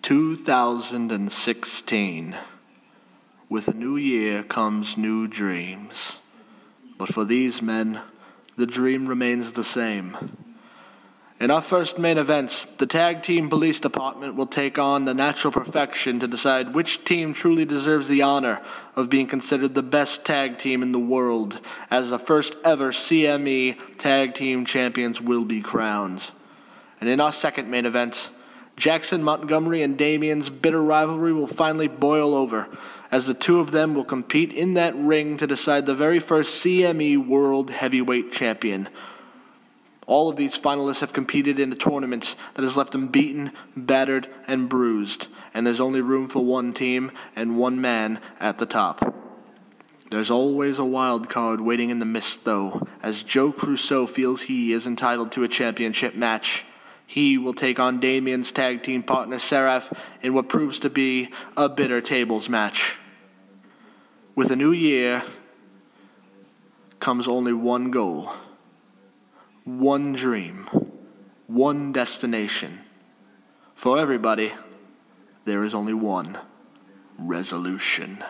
2016. With a new year comes new dreams. But for these men, the dream remains the same. In our first main event, the Tag Team Police Department will take on the Natural Perfection to decide which team truly deserves the honor of being considered the best tag team in the world, as the first ever CME Tag Team Champions will be crowned. And in our second main event, Jackson Montgomery and Damien's bitter rivalry will finally boil over, as the two of them will compete in that ring to decide the very first CME World Heavyweight Champion. All of these finalists have competed in a tournament that has left them beaten, battered, and bruised, and there's only room for one team and one man at the top. There's always a wild card waiting in the mist, though, as Joe Crusoe feels he is entitled to a championship match. He will take on Damien's tag team partner Seraph in what proves to be a bitter tables match. With a new year comes only one goal, one dream, one destination. For everybody, there is only one resolution.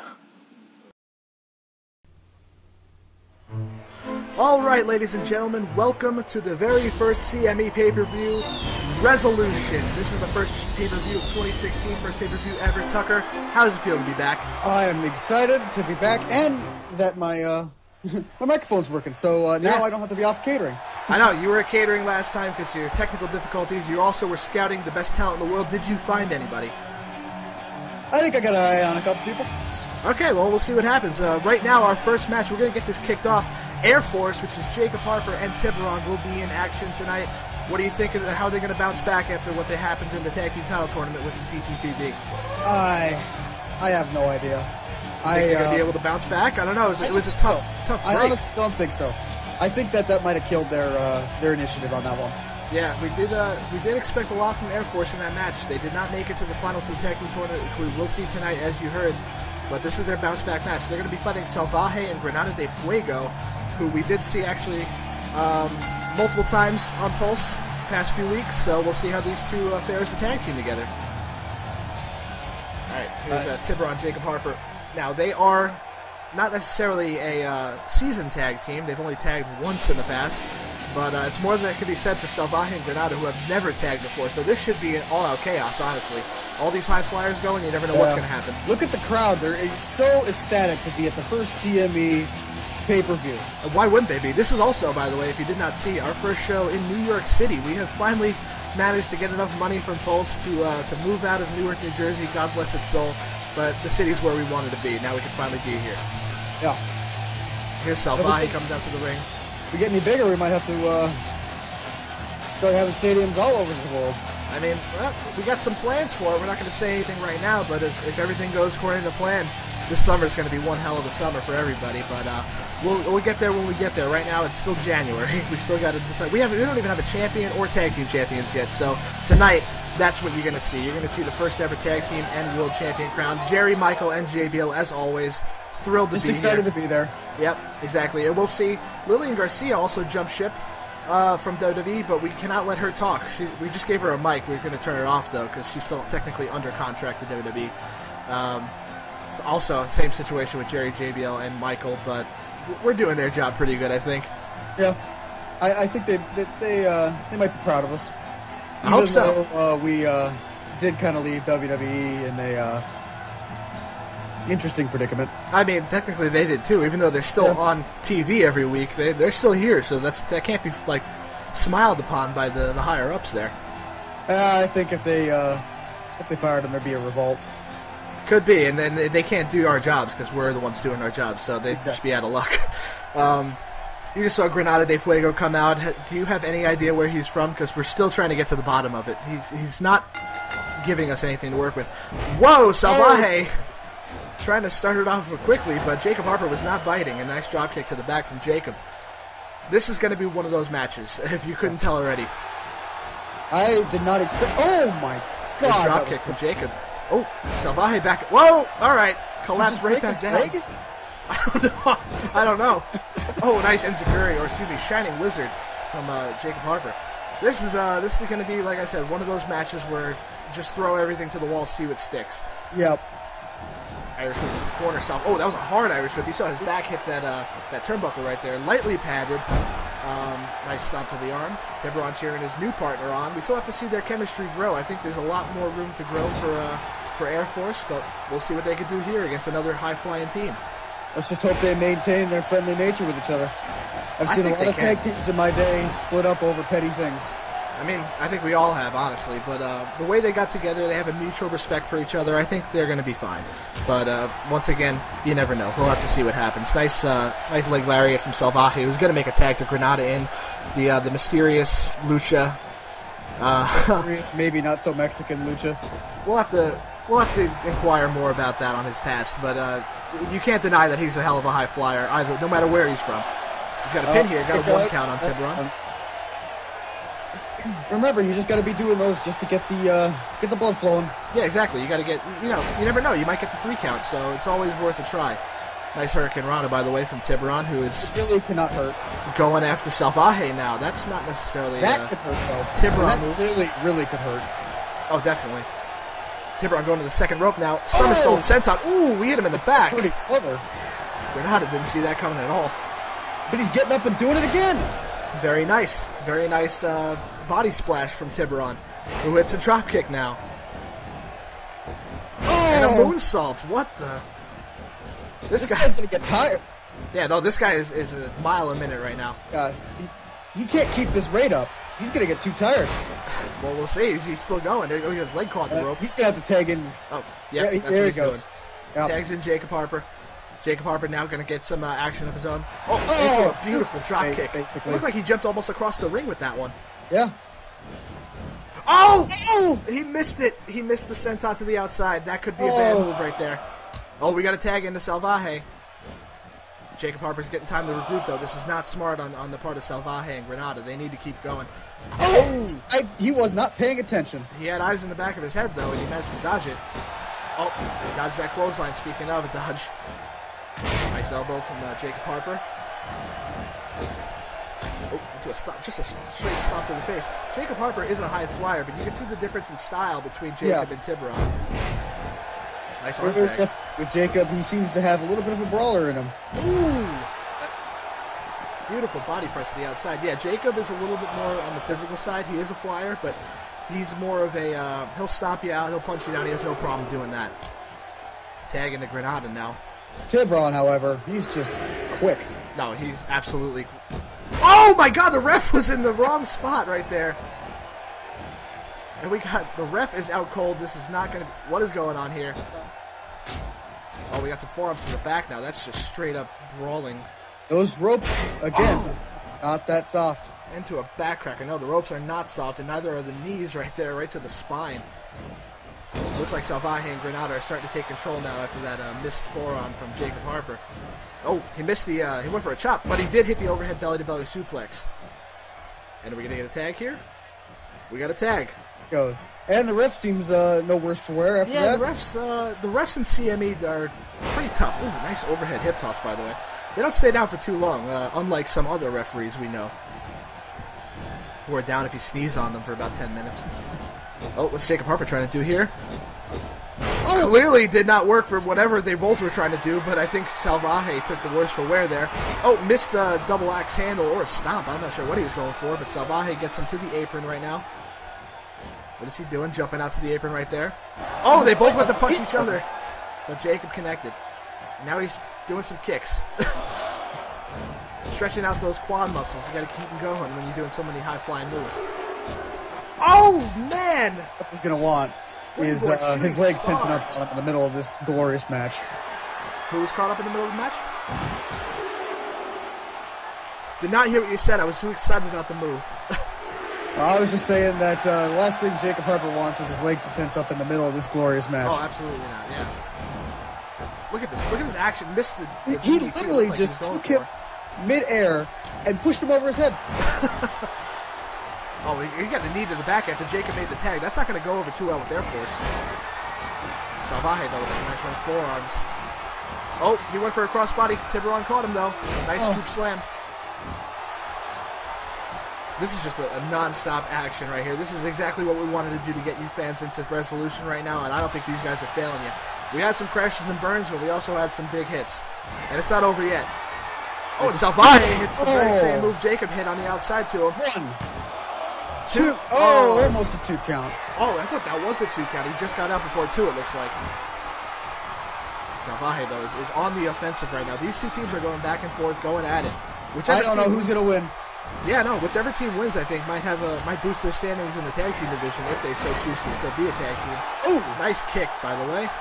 Alright, ladies and gentlemen, welcome to the very first CME pay-per-view, Resolution. This is the first pay-per-view of 2016, first pay-per-view ever. Tucker, how does it feel to be back? I am excited to be back, and that my my microphone's working, so now I don't have to be off catering. I know, you were at catering last time because of your technical difficulties. You also were scouting the best talent in the world. Did you find anybody? I think I got an eye on a couple people. Okay, well, we'll see what happens. Right now, our first match, we're going to get this kicked off. Air Force, which is Jacob Harper and Tiburon, will be in action tonight. What do you think of how they're going to bounce back after what they happened in the tag team title tournament with the PTPD? I have no idea. Think they're going to be able to bounce back? I don't know. It was a tough break. I honestly don't think so. I think that might have killed their initiative on that one. Yeah, we did expect a lot from Air Force in that match. They did not make it to the finals of the tag team tournament, which we will see tonight, as you heard. But this is their bounce back match. They're going to be fighting Salvaje and Granada de Fuego, who we did see actually multiple times on Pulse past few weeks, so we'll see how these two fare as a tag team together. Alright, here's Tiburon, Jacob Harper. Now, they are not necessarily a seasoned tag team. They've only tagged once in the past, but it's more than that could be said for Salvaje and Granada, who have never tagged before, so this should be an all-out chaos, honestly. All these high flyers going, you never know what's going to happen. Look at the crowd. They're so ecstatic to be at the first CME pay-per-view. Why wouldn't they be? This is also, by the way, if you did not see, our first show in New York City. We have finally managed to get enough money from Pulse to move out of Newark, New Jersey, God bless its soul, but the city's where we wanted to be. Now we can finally be here. Yeah. Here's Salvaje comes out to the ring. If we get any bigger, we might have to start having stadiums all over the world. I mean, well, we got some plans for it. We're not going to say anything right now, but if everything goes according to plan, this summer is going to be one hell of a summer for everybody, but we'll get there when we get there. Right now, it's still January. We still got to decide. We don't even have a champion or tag team champions yet, so tonight, that's what you're going to see. You're going to see the first ever tag team and world champion crown. Jerry, Michael, and JBL, as always, thrilled to be here. Just excited to be there. Yep, exactly. And we'll see Lillian Garcia also jump ship from WWE, but we cannot let her talk. We just gave her a mic. We're going to turn it off, though, because she's still technically under contract to WWE. Also, same situation with Jerry, JBL, and Michael, but we're doing their job pretty good, I think. Yeah, I think they might be proud of us. I hope so. Though, we did kind of leave WWE in a interesting predicament. I mean, technically they did too, even though they're still on TV every week. They're still here, so that can't be like smiled upon by the higher ups there. I think if they fired them, there'd be a revolt. Could be, and then they can't do our jobs because we're the ones doing our jobs, so they'd just be out of luck. You just saw Granada de Fuego come out. Do you have any idea where he's from? Because we're still trying to get to the bottom of it. He's not giving us anything to work with. Whoa, Salvaje! Trying to start it off quickly, but Jacob Harper was not biting. A nice drop kick to the back from Jacob. This is going to be one of those matches, if you couldn't tell already. I did not expect... Oh, my God! Nice drop kick from Jacob. Oh, Salvaje back. Whoa! All right. Collapse right back down. I don't know. Oh, nice Enziguri, or excuse me, Shining Wizard from Jacob Harper. This is going to be, like I said, one of those matches where just throw everything to the wall, see what sticks. Yep. Irish whip to the corner south. Oh, that was a hard Irish whip. You saw his back hit that turnbuckle right there. Lightly padded. Nice stomp to the arm. Tiburon cheering his new partner on. We still have to see their chemistry grow. I think there's a lot more room to grow for Air Force, but we'll see what they can do here against another high-flying team. Let's just hope they maintain their friendly nature with each other. I've seen a lot of tag teams in my day split up over petty things. I mean, I think we all have, honestly, but the way they got together, they have a mutual respect for each other. I think they're going to be fine. But once again, you never know. We'll have to see what happens. Nice leg lariat from Salvaje, who's going to make a tag to Granada in. The mysterious Lucha. Mysterious, maybe not so Mexican Lucha. We'll have to inquire more about that on his past, but you can't deny that he's a hell of a high flyer, either, no matter where he's from. He's got a pin here, got a 1 count on Tiburon. Remember, you just got to be doing those just to get the blood flowing. Yeah, exactly. You got to get, you never know. You might get the 3 count, so it's always worth a try. Nice Hurricane Rana, by the way, from Tiburon, who is really cannot hurt. Going after Salvaje now. That's not necessarily that could hurt though. Tiburon that really could hurt. Oh, definitely. Tiburon going to the second rope now. Somersault senton. Ooh, we hit him in the back. That's pretty clever. Granada didn't see that coming at all. But he's getting up and doing it again. Very nice. Very nice body splash from Tiburon, who hits a drop kick now. Oh! And a moonsault. What the? This guy's going to get tired. Yeah, no, this guy is a mile a minute right now. He can't keep this rate up. He's going to get too tired. Well, we'll see. He's still going. He got his leg caught in the rope. He's going to have to tag in. Oh, yeah, that's there what he goes. Yep. Tags in Jacob Harper. Jacob Harper now going to get some action of his own. Into a beautiful drop kick. Basically. It looked like he jumped almost across the ring with that one. Yeah. Oh! He missed it. He missed the senton to the outside. That could be a bad move right there. Oh, we got a tag into Salvaje. Jacob Harper's getting time to regroup, though. This is not smart on the part of Salvaje and Granada. They need to keep going. He was not paying attention. He had eyes in the back of his head, though, and he managed to dodge it. Oh, he dodged that clothesline, speaking of a dodge. Nice elbow from Jacob Harper. Oh, into a stop, just a straight stop to the face. Jacob Harper is a high flyer, but you can see the difference in style between Jacob and Tiburon. Nice arm drag. With Jacob, he seems to have a little bit of a brawler in him. Ooh! Beautiful body press to the outside. Yeah, Jacob is a little bit more on the physical side. He is a flyer, but he's more of a, he'll stomp you out, he'll punch you down. He has no problem doing that. Tagging the Granada now. Tiburon, however, he's just quick. No, he's absolutely... Oh my god, the ref was in the wrong spot right there. And we got... The ref is out cold. This is not going to... What is going on here? Oh, we got some forearms to the back now. That's just straight up brawling. Those ropes, again, not that soft. Into a backcracker. No, the ropes are not soft, and neither are the knees right there, right to the spine. Looks like Salvaje and Granada are starting to take control now after that missed forearm from Jacob Harper. Oh, he missed the, he went for a chop, but he did hit the overhead belly-to-belly suplex. And are we going to get a tag here? We got a tag. Goes. And the ref seems no worse for wear after that. Yeah, the refs in CME are pretty tough. Ooh, nice overhead hip toss, by the way. They don't stay down for too long, unlike some other referees we know, who are down if you sneeze on them for about 10 minutes. Oh, what's Jacob Harper trying to do here? Oh! Clearly did not work for whatever they both were trying to do, but I think Salvaje took the worse for wear there. Oh, missed a double axe handle or a stomp. I'm not sure what he was going for, but Salvaje gets him to the apron right now. What is he doing? Jumping out to the apron right there. Oh, they both went to punch each other, but Jacob connected. Now he's doing some kicks. Stretching out those quad muscles. You got to keep them going when you're doing so many high-flying moves. Oh, man! What he's going to want is his legs tensing up on him in the middle of this glorious match. Who was caught up in the middle of the match? Did not hear what you said. I was too excited about the move. I was just saying that the last thing Jacob Harper wants is his legs to tense up in the middle of this glorious match. Oh, absolutely not, yeah. Look at this. Look at this action. Missed the he literally just took him mid-air and pushed him over his head. Oh, he got the knee to the back after Jacob made the tag. That's not going to go over too well with Air Force. Salvaje, though, with some nice front forearms. Oh, he went for a crossbody. Tiburon caught him, though. Nice scoop slam. This is just a non-stop action right here. This is exactly what we wanted to do to get you fans into Resolution right now, and I don't think these guys are failing you. We had some crashes and burns, but we also had some big hits. And it's not over yet. Oh, and Salvaje hits the very same move Jacob hit on the outside to him. 1, 2. Oh, almost a 2 count. Oh, I thought that was a 2 count. He just got out before 2, it looks like. Salvaje, though, is on the offensive right now. These two teams are going back and forth, going at it. I don't know who's going to win. Yeah, no, whichever team wins, I think, might boost their standings in the tag team division if they so choose to still be a tag team. Ooh, nice kick, by the way.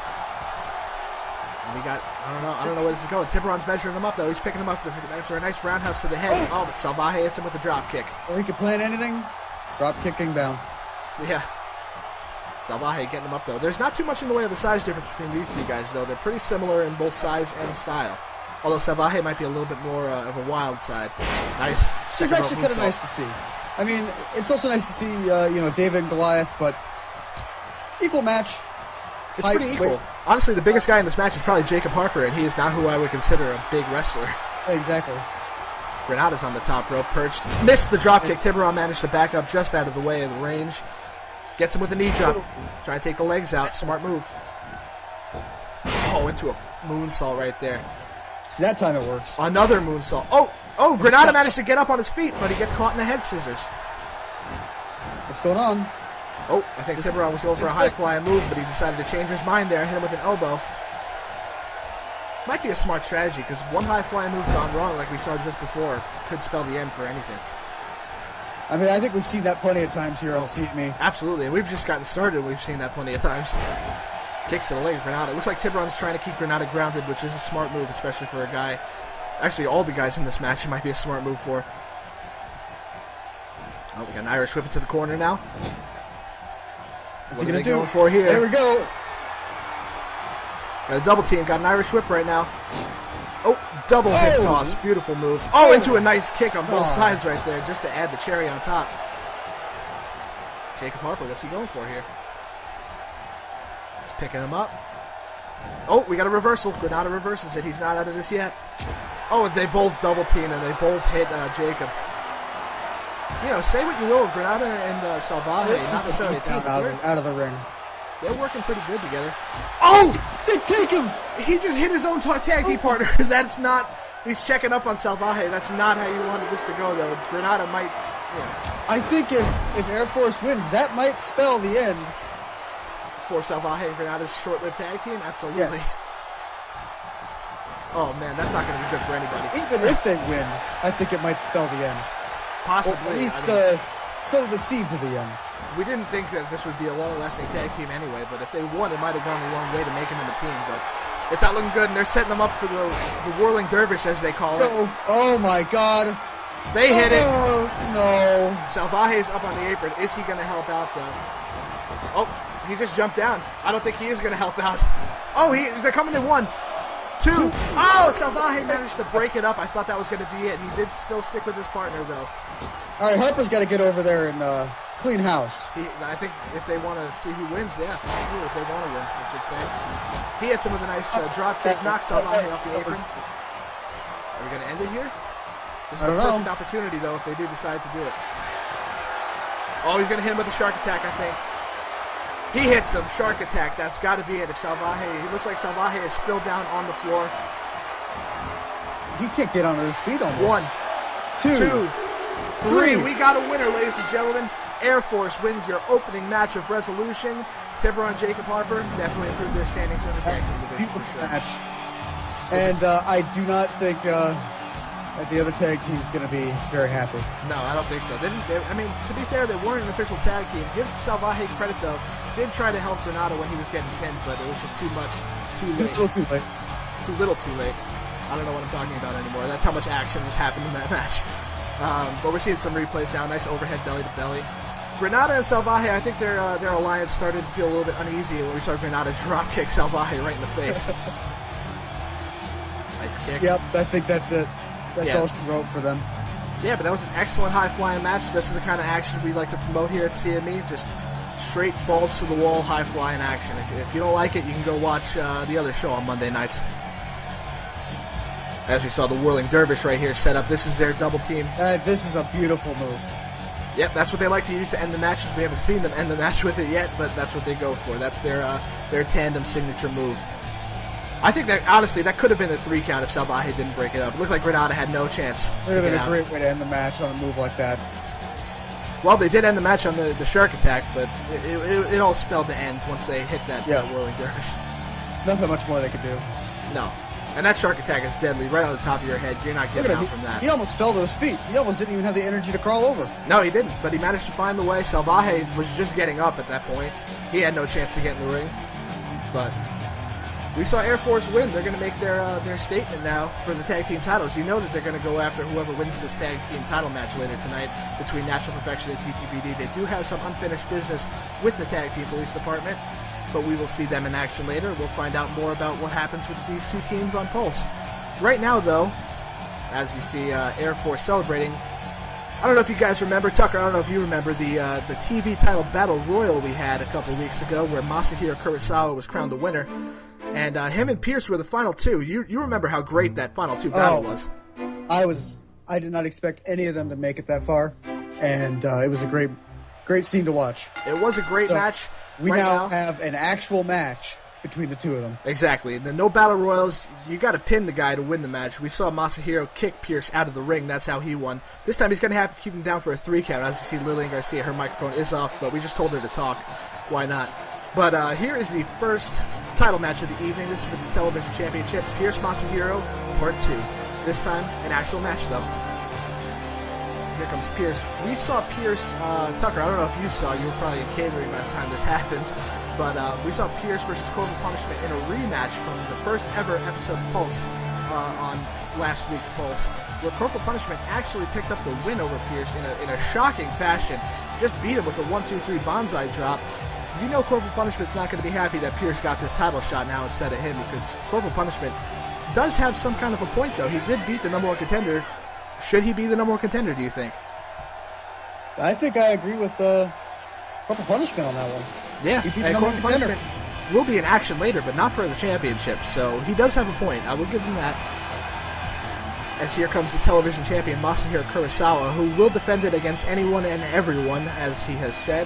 And we got, I don't know where this is going. Tiburon's measuring him up, though. He's picking him up for a nice roundhouse to the head. Oh, but Salvaje hits him with a drop kick. Or he could plan anything. Drop kicking down. Yeah. Salvaje getting him up, though. There's not too much in the way of the size difference between these two guys, though. They're pretty similar in both size and style. Although Salvaje might be a little bit more of a wild side. Nice. This is actually kind of nice to see. I mean, it's also nice to see, David and Goliath, but equal match. It's pretty equal. Honestly, the biggest guy in this match is probably Jacob Harper, and he is not who I would consider a big wrestler. Exactly. Granada's on the top rope, perched. Missed the drop kick. Tiburon managed to back up just out of the way of the range. Gets him with a knee drop. Trying to take the legs out. Smart move. Oh, into a moonsault right there. See, that time it works. Another moonsault. Oh, Granada managed to get up on his feet, but he gets caught in the head scissors. What's going on? Oh, I think Tiburon was going for a high-flying move, but he decided to change his mind there and hit him with an elbow. Might be a smart strategy, because one high-flying move gone wrong, like we saw just before, could spell the end for anything. I mean, I think we've seen that plenty of times here on CME. Absolutely, and we've just gotten started. We've seen that plenty of times. Kicks to the leg of Granada. It looks like Tiburon's trying to keep Granada grounded, which is a smart move, especially for a guy. Actually, all the guys in this match, it might be a smart move for. Oh, we got an Irish whip into the corner now. What's he going to do? Going for here? There we go. Got a double team. Got an Irish whip right now. Oh, double head toss. Beautiful move. Oh, into a nice kick on both sides right there, just to add the cherry on top. Jacob Harper, what's he going for here? He's picking him up. Oh, we got a reversal. Granada reverses it. He's not out of this yet. Oh, and they both double team, and they both hit Jacob. Say what you will, Granada and Salvaje, This not is necessarily a team, out of the ring. They're working pretty good together. Oh! They take him! He just hit his own tag team partner. That's not... He's checking up on Salvaje. That's not how you wanted this to go, though. Granada might... I think if Air Force wins, that might spell the end. For Salvaje and Granada's short-lived tag team? Absolutely. Yes. Oh, man, that's not going to be good for anybody. Even if they win, I think it might spell the end. Possibly. Or at least sow the seeds of the end. We didn't think that this would be a long-lasting tag team anyway, but if they won, it might have gone a long way to making them a team. But it's not looking good, and they're setting them up for the whirling dervish, as they call it. Oh my God. They hit it. No. Salvaje's up on the apron. Is he going to help out, though? Oh, he just jumped down. I don't think he is going to help out. Oh, they're coming in 1, 2. Oh, Salvaje managed to break it up. I thought that was going to be it. He did still stick with his partner, though. All right, Harper's got to get over there and clean house. I think if they want to see who wins, if they want to win, I should say. He hits him with a nice drop kick, knocks Salvaje off the apron. Are we going to end it here? This is a perfect opportunity, though, if they do decide to do it. Oh, he's going to hit him with a shark attack, I think. He hits him, shark attack. That's got to be it. If Salvaje, he looks like Salvaje is still down on the floor. He can't get on his feet almost. 1, 2, 3. We got a winner, ladies and gentlemen. Air Force wins your opening match of Resolution. Tiburon, Jacob Harper definitely improved their standings in the tag team division. Beautiful match. And I do not think that the other tag team's going to be very happy. No, I don't think so. To be fair, they weren't an official tag team. Give Salvaje credit, though. Did try to help Granada when he was getting pinned, but it was just too much, too late. Too late. Too little, too late. I don't know what I'm talking about anymore. That's how much action has happened in that match. But we're seeing some replays now. Nice overhead belly to belly. Granada and Salvaje, I think their alliance started to feel a little bit uneasy when we saw Granada drop kick Salvaje right in the face. Nice kick. Yep, I think that's it. That's all she wrote for them. Yeah, but that was an excellent high-flying match. This is the kind of action we like to promote here at CME. Just straight balls to the wall, high-flying action. If you don't like it, you can go watch the other show on Monday nights. As we saw the Whirling Dervish right here set up. This is their double team. This is a beautiful move. Yep, that's what they like to use to end the matches. We haven't seen them end the match with it yet, but that's what they go for. That's their tandem signature move. I think that, honestly, that could have been a 3 count if Salvaje didn't break it up. It looked like Granada had no chance. It would have been a great way to end the match on a move like that. Well, they did end the match on the shark attack, but it all spelled the end once they hit that Whirling Dervish. Nothing much more they could do. No. And that shark attack is deadly, right on the top of your head. You're not getting out from that. He almost fell to his feet. He almost didn't even have the energy to crawl over. No, he didn't, but he managed to find the way. Salvaje was just getting up at that point. He had no chance to get in the ring. But we saw Air Force win. They're going to make their statement now for the tag team titles. You know that they're going to go after whoever wins this tag team title match later tonight between Natural Perfection and TTBD. They do have some unfinished business with the tag team police department, but we will see them in action later. We'll find out more about what happens with these two teams on Pulse. Right now, though, as you see Air Force celebrating, I don't know if you guys remember, Tucker, I don't know if you remember the TV title Battle Royal we had a couple weeks ago where Masahiro Kurosawa was crowned the winner. And him and Pierce were the final two. You remember how great that final two battle was. I did not expect any of them to make it that far. And it was a great scene to watch. It was a great match. We now have an actual match between the two of them. Exactly. The no battle royals, you got to pin the guy to win the match. We saw Masahiro kick Pierce out of the ring. That's how he won. This time he's going to have to keep him down for a 3 count. As you see, Lillian Garcia, her microphone is off, but we just told her to talk. Why not? But here is the first title match of the evening. This is for the television championship. Pierce Masahiro, Part 2. This time, an actual match, though. Here comes Pierce. We saw Pierce, Tucker, I don't know if you saw, you were probably in catering by the time this happened, but we saw Pierce versus Corporal Punishment in a rematch from the first ever episode of Pulse on last week's Pulse, where Corporal Punishment actually picked up the win over Pierce in a shocking fashion. Just beat him with a 1-2-3 bonsai drop. You know Corporal Punishment's not going to be happy that Pierce got this title shot now instead of him, because Corporal Punishment does have some kind of a point, though. He did beat the number one contender. Should he be the number one contender, do you think? I think I agree with Corporal Punishment on that one. Yeah, and Corporal Punishment will be in action later, but not for the championship, so he does have a point. I will give him that. As here comes the television champion, Masahiro Kurosawa, who will defend it against anyone and everyone, as he has said.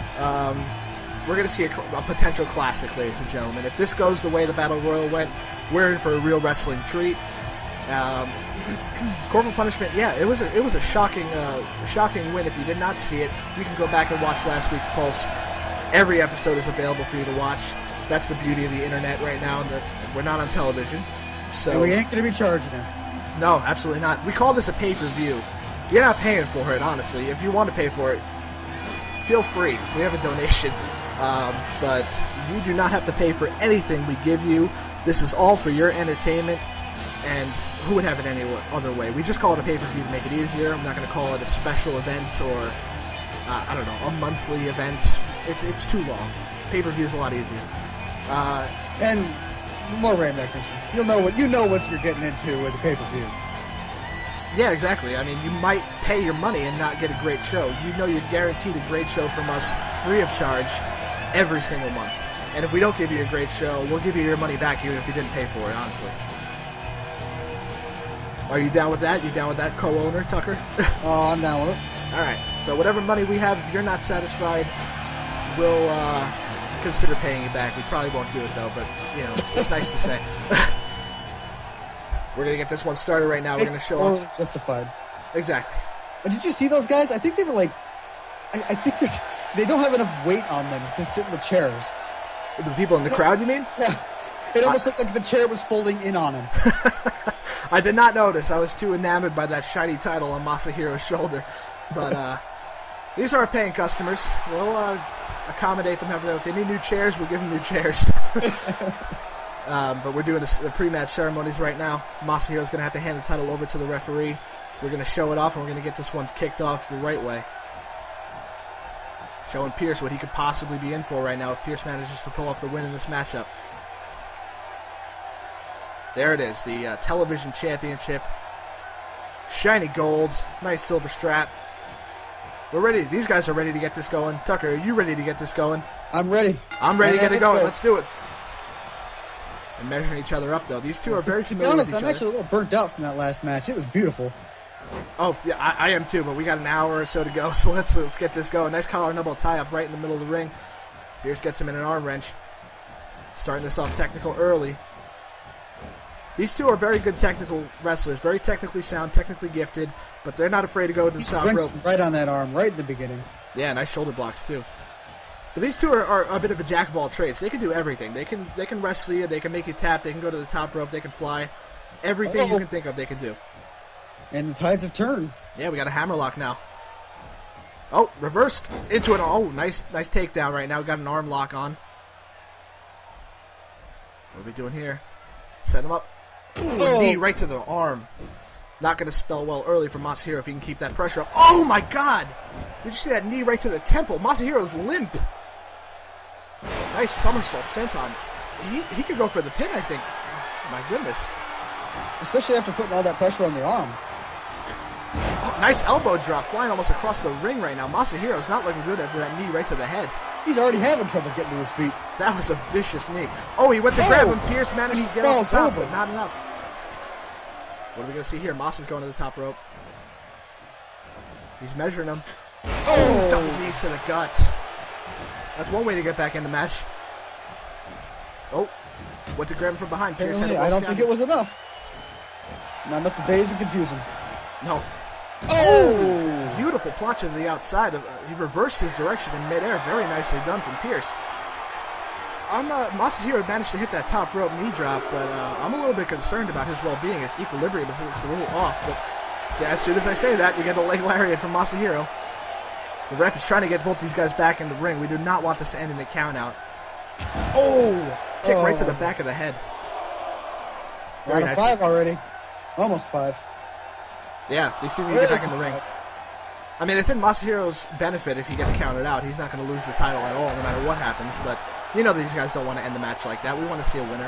We're going to see a potential classic, ladies and gentlemen. If this goes the way the Battle Royal went, we're in for a real wrestling treat. Corporal Punishment, yeah, it was a shocking win. If you did not see it, you can go back and watch last week's Pulse. Every episode is available for you to watch. That's the beauty of the internet right now, that we're not on television. So and we ain't going to be charging it. No, absolutely not. We call this a pay-per-view. You're not paying for it, honestly. If you want to pay for it, feel free. We have a donation. But you do not have to pay for anything we give you. This is all for your entertainment, and who would have it any other way? We just call it a pay-per-view to make it easier. I'm not going to call it a special event or, I don't know, a monthly event. It's too long. Pay-per-view is a lot easier. And more rain recognition. You know what you're getting into with a pay-per-view. Yeah, exactly. I mean, you might pay your money and not get a great show. You know you're guaranteed a great show from us free of charge every single month. And if we don't give you a great show, we'll give you your money back even if you didn't pay for it, honestly. Are you down with that? You down with that, co-owner, Tucker? Oh, I'm down with it. All right. So whatever money we have, if you're not satisfied, we'll consider paying you back. We probably won't do it, though, but, you know, it's nice to say. We're going to get this one started right now. We're going to show off. It's justified. Exactly. And did you see those guys? I think they were like... I think they don't have enough weight on them to sit in the chairs. The people in the crowd, you mean? Yeah. It almost looked like the chair was folding in on him. I did not notice. I was too enamored by that shiny title on Masahiro's shoulder. But these are our paying customers. We'll accommodate them however. If they need new chairs, we'll give them new chairs. But we're doing the pre-match ceremonies right now. Masahiro's going to have to hand the title over to the referee. We're going to show it off, and we're going to get this one kicked off the right way. Showing Pierce what he could possibly be in for right now if Pierce manages to pull off the win in this matchup. There it is, the television championship. Shiny gold, nice silver strap. We're ready. These guys are ready to get this going. Tucker, are you ready to get this going? I'm ready. I'm ready to get it going. Let's do it. and measuring each other up, though. These two are very To be familiar honest, with each I'm other. actually a little burnt out from that last match. It was beautiful. Oh, yeah, I am too, but we got an hour or so to go, so let's get this going. Nice collar and elbow tie-up right in the middle of the ring. Pierce gets him in an arm wrench. Starting this off technical early. These two are very good technical wrestlers, very technically sound, technically gifted, but they're not afraid to go to the top rope. Right on that arm, right in the beginning. Yeah, nice shoulder blocks too. But these two are a bit of a jack of all trades. They can do everything. They can wrestle you, they can make you tap, they can go to the top rope, they can fly. Everything you can think of, they can do. And the tides have turned. Yeah, we got a hammerlock now. Oh, reversed into an nice takedown right now. We got an arm lock on. What are we doing here? Set him up. Ooh, knee right to the arm. Not going to spell well early for Masahiro if he can keep that pressure up. Oh my God! Did you see that knee right to the temple? Masahiro's limp. Nice somersault senton. He could go for the pin, I think. My goodness. Especially after putting all that pressure on the arm. Oh, nice elbow drop, flying almost across the ring right now. Masahiro's not looking good after that knee right to the head. He's already having trouble getting to his feet. That was a vicious knee. Oh, he went to grab him. Pierce managed to get off the top, but not enough. What are we going to see here? Moss is going to the top rope. He's measuring him. Oh, double knees to the gut. That's one way to get back in the match. Oh, went to grab him from behind. Pierce had I don't think it was enough. Not enough to daze and confuse him. No. Oh! Beautiful plancha to the outside. He reversed his direction in midair. Very nicely done from Pierce. Masahiro managed to hit that top rope knee drop, but I'm a little bit concerned about his well-being. His equilibrium is a little off, but yeah, as soon as I say that, you get a leg lariat from Masahiro. The ref is trying to get both these guys back in the ring. We do not want this to end in a count-out. Oh! Kick right to the back of the head. We're at 5 already. Almost 5. Yeah, these two need to get back in the ring. I mean, it's in Masahiro's benefit if he gets counted out. He's not going to lose the title at all, no matter what happens. But you know these guys don't want to end the match like that. We want to see a winner.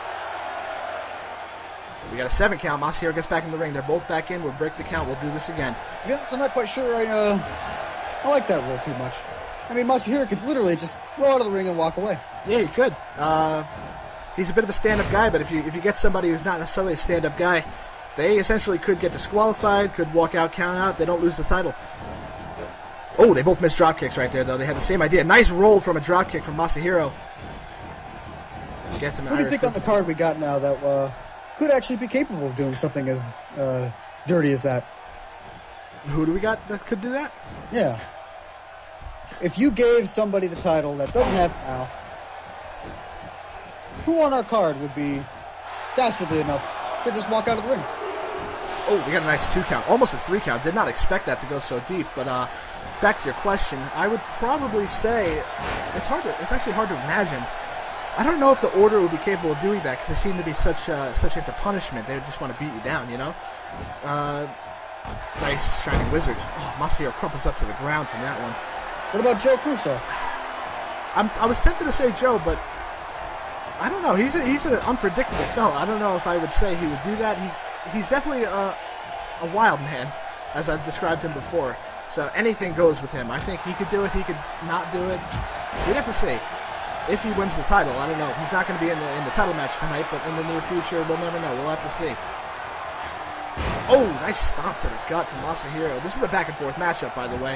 We got a 7 count. Masahiro gets back in the ring. They're both back in. We'll break the count. We'll do this again. Yeah, so I'm not quite sure I like that rule too much. I mean, Masahiro could literally just roll out of the ring and walk away. Yeah, he could. He's a bit of a stand-up guy, but if you get somebody who's not necessarily a stand-up guy, they essentially could get disqualified, could walk out, count out. They don't lose the title. Oh, they both missed drop kicks right there, though. They had the same idea. Nice roll from a drop kick from Masahiro. Gets him. What do you think on the card we got now that could actually be capable of doing something as dirty as that? Who do we got that could do that? Yeah. If you gave somebody the title that doesn't have it now, who on our card would be dastardly enough to just walk out of the ring? Oh, we got a nice 2 count. Almost a 3 count. Did not expect that to go so deep. But back to your question, I would probably say it's actually hard to imagine. I don't know if the Order would be capable of doing that because they seem to be such into punishment. They just want to beat you down, you know? Nice Shining Wizard. Oh, Masahiro crumples up to the ground from that one. What about Joe Crusoe? I was tempted to say Joe, but I don't know. He's an unpredictable fella. I don't know if I would say he would do that. He's definitely a wild man, as I've described him before. So anything goes with him. I think he could do it. He could not do it. We'd have to see. If he wins the title, I don't know. He's not going to be in the title match tonight, but in the near future, we'll never know. We'll have to see. Oh, nice stomp to the gut from Masahiro. This is a back-and-forth matchup, by the way.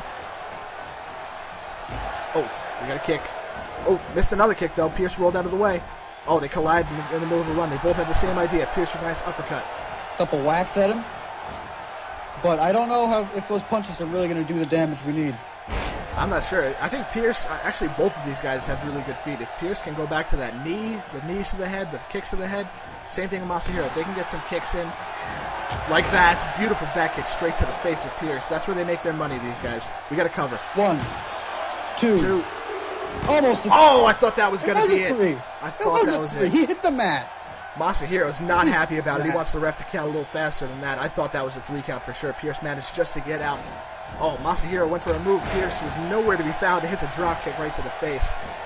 Oh, we got a kick. Oh, missed another kick, though. Pierce rolled out of the way. Oh, they collide in the middle of a run. They both had the same idea. Pierce with a nice uppercut. Couple whacks at him. But I don't know if those punches are really going to do the damage we need. I'm not sure. I think Pierce, actually both of these guys have really good feet. If Pierce can go back to that knee, the knees to the head, the kicks to the head, same thing with Masahiro. If they can get some kicks in like that, beautiful back kick straight to the face of Pierce. That's where they make their money, these guys. We got to cover. 1, 2. Almost a 3. Oh, I thought that was going to be it. 3. I thought that was it. He hit the mat. Masahiro's not happy about it. He wants the ref to count a little faster than that. I thought that was a 3 count for sure. Pierce managed just to get out. Oh, Masahiro went for a move. Pierce was nowhere to be found. It hits a drop kick right to the face.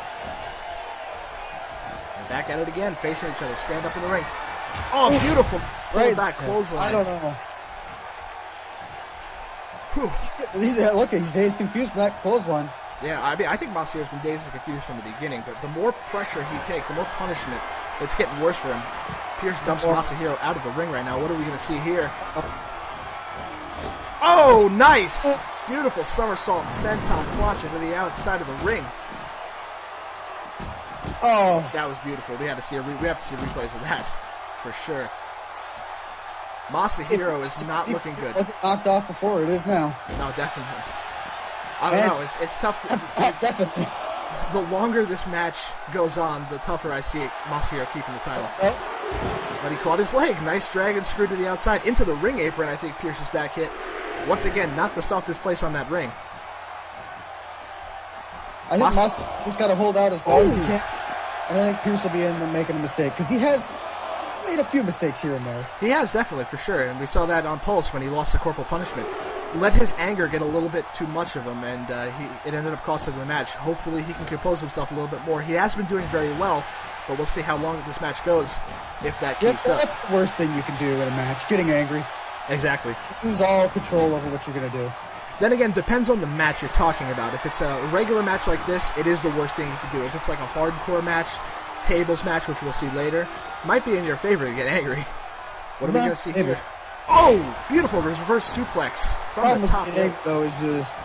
And back at it again, facing each other. Stand up in the ring. Oh, beautiful. Right back clothesline. I don't know. Look, he's dazed, confused from that clothesline. Yeah, I mean, I think Masahiro's been dazed and confused from the beginning, but the more pressure he takes, the more punishment It's getting worse for him. Pierce dumps Masahiro out of the ring right now. What are we going to see here? Oh, nice! Beautiful somersault and senton plancha to the outside of the ring. Oh, that was beautiful. We have to see replays of that for sure. Masahiro is not looking good. Was it knocked off before? It is now. No, definitely. I don't know. It's tough to. Definitely. The longer this match goes on, the tougher I see Masahiro keeping the title. But he caught his leg. Nice dragon screw to the outside into the ring apron. I think Pierce's back hit. Once again, not the softest place on that ring. I think Masahiro's got to hold out as long as he can. And I think Pierce will be in and making a mistake because he has made a few mistakes here and there. He has, definitely, for sure. And we saw that on Pulse when he lost the corporal punishment. Let his anger get a little bit too much of him, and it ended up costing the match. Hopefully he can compose himself a little bit more. He has been doing very well, but we'll see how long this match goes if that keeps up. That's the worst thing you can do in a match, getting angry. Exactly. Lose all control over what you're going to do. Then again, depends on the match you're talking about. If it's a regular match like this, it is the worst thing you can do. If it's like a hardcore match, tables match, which we'll see later, might be in your favor to get angry. What are we going to see here? Oh, beautiful reverse suplex from the top rope. Though is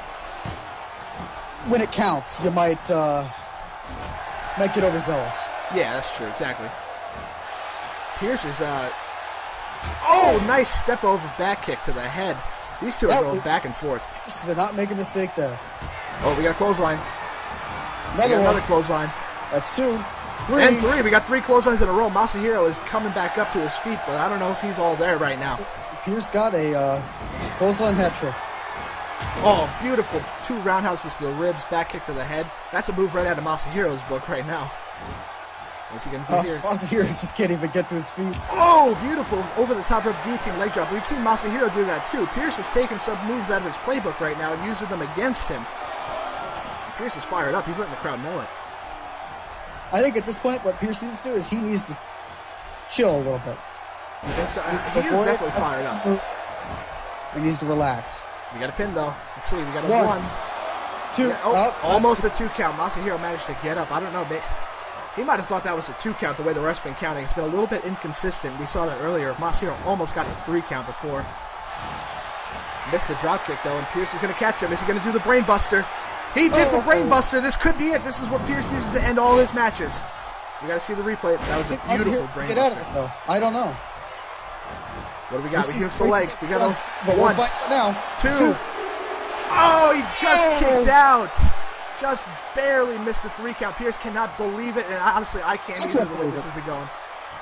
when it counts, you might get overzealous. Yeah, that's true. Exactly. Pierce is oh, nice step over back kick to the head. These two are going back and forth. Did not make a mistake there. Oh, we got a clothesline. Another clothesline. That's 2. 3. And 3. We got 3 clotheslines in a row. Masahiro is coming back up to his feet, but I don't know if he's all there right now. Pierce got a clothesline hat trick. Oh, beautiful. 2 roundhouses to the ribs, back kick to the head. That's a move right out of Masahiro's book right now. What's he going to do here? Masahiro just can't even get to his feet. Oh, beautiful. Over the top rope guillotine leg drop. We've seen Masahiro do that too. Pierce is taking some moves out of his playbook right now and using them against him. Pierce is fired up. He's letting the crowd know it. I think at this point what Pierce needs to do is he needs to chill a little bit. You think so? He is definitely fired up. He needs to relax. We got a pin though. Let's see. We got a 1. 2. Almost a 2 count. Masahiro managed to get up. I don't know. He might have thought that was a 2 count the way the ref's been counting. It's been a little bit inconsistent. We saw that earlier. Masahiro almost got the 3 count before. Missed the drop kick though, and Pierce is going to catch him. Is he going to do the brain buster? He did the brain buster. This could be it. This is what Pierce uses to end all his matches. You got to see the replay. That was a beautiful brain buster. Get out of it though. I don't know. What do we got? We got the legs. We got a 1. We'll fight now. 2. Oh, he just kicked out. Just barely missed the 3 count. Pierce cannot believe it, and honestly, I can't either the way this has been going.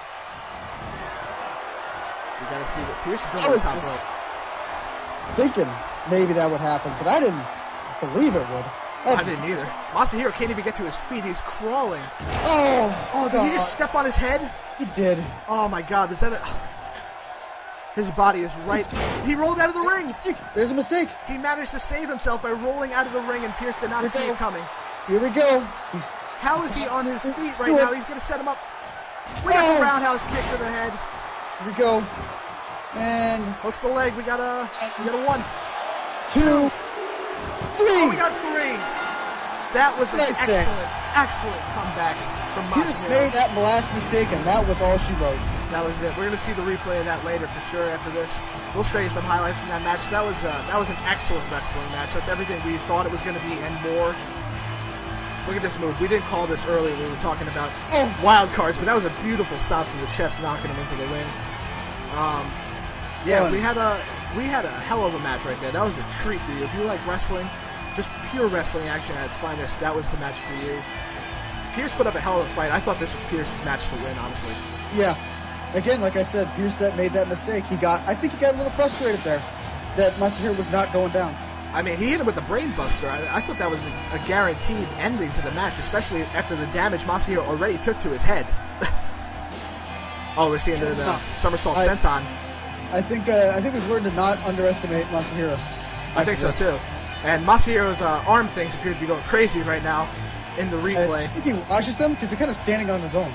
We gotta see what Pierce is going to the top rope. Thinking maybe that would happen, but I didn't believe it would. I didn't either. Masahiro can't even get to his feet. He's crawling. Oh, did he just step on his head? He did. Oh my God, was that a... His body is right. He rolled out of the ring. There's a mistake. He managed to save himself by rolling out of the ring, and Pierce did not see it coming. Here we go. How is he on his feet right now? He's going to set him up. We got the roundhouse kick to the head. Here we go. And hooks the leg. We got a 1, 2, 3. Oh, we got 3. That was an excellent comeback from Masahiro. He just made that last mistake, and that was all she wrote. That was it. We're going to see the replay of that later for sure after this. We'll show you some highlights from that match. That was an excellent wrestling match. That's everything we thought it was going to be and more. Look at this move. We didn't call this earlier. We were talking about wild cards, but that was a beautiful stop to the chest, knocking him into the ring. We had a hell of a match right there. That was a treat for you. If you like wrestling, just pure wrestling action at its finest, that was the match for you. Pierce put up a hell of a fight. I thought this was Pierce's match to win, honestly. Yeah. Again, like I said, Pierce made that mistake. I think he got a little frustrated there that Masahiro was not going down. I mean, he hit him with the brain buster. I thought that was a guaranteed ending to the match, especially after the damage Masahiro already took to his head. We're seeing the somersault senton. I think we've learned to not underestimate Masahiro. I think so too. And Masahiro's arm things appear to be going crazy right now in the replay. I think he watches them because they're kind of standing on his own.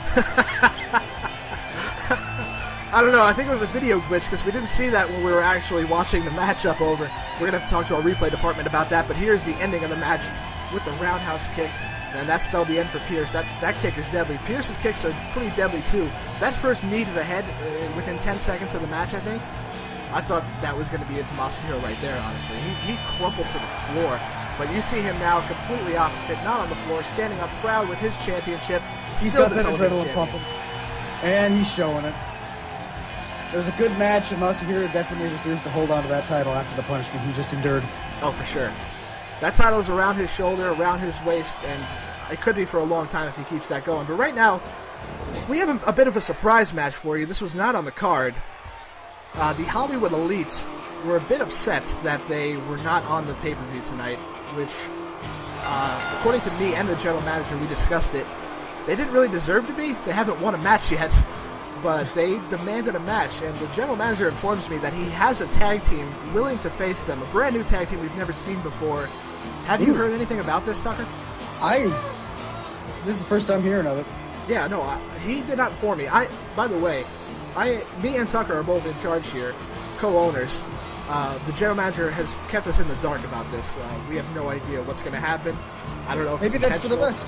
I don't know. I think it was a video glitch because we didn't see that when we were actually watching the matchup over. We're going to have to talk to our replay department about that. But here's the ending of the match with the roundhouse kick. And that spelled the end for Pierce. That kick is deadly. Pierce's kicks are pretty deadly, too. That first knee to the head within 10 seconds of the match, I think, I thought that was going to be a Masahiro right there, honestly. He crumpled to the floor. But you see him now completely opposite, not on the floor, standing up proud with his championship. He's got that adrenaline pumping. And he's showing it. It was a good match, and Masahiro definitely deserves to hold on to that title after the punishment he just endured. Oh, for sure. That title's around his shoulder, around his waist, and it could be for a long time if he keeps that going. But right now, we have a bit of a surprise match for you. This was not on the card. The Hollywood Elite were a bit upset that they were not on the pay-per-view tonight, which, according to me and the general manager, we discussed it, they didn't really deserve to be. They haven't won a match yet, but they demanded a match, and the general manager informs me that he has a tag team willing to face them, a brand new tag team we've never seen before. Have you heard anything about this, Tucker? This is the first time hearing of it. Yeah, no, he did not inform me. By the way, me and Tucker are both in charge here, co-owners. The general manager has kept us in the dark about this. We have no idea what's going to happen. I don't know if maybe that's for the best.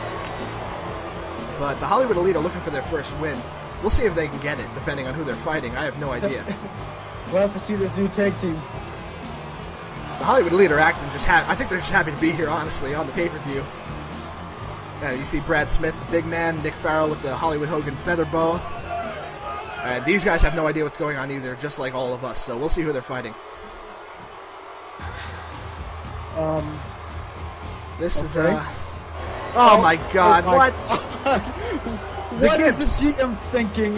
But the Hollywood Elite are looking for their first win. We'll see if they can get it, depending on who they're fighting. I have no idea. We'll have to see this new tag team. The Hollywood Elite are acting just happy. I think they're just happy to be here, honestly, on the pay-per-view. You see Brad Smith, the big man, Nick Farrell with the Hollywood Hogan feather boa. These guys have no idea what's going on either, just like all of us. So we'll see who they're fighting. This is oh my God! Oh my what? What is the GM thinking?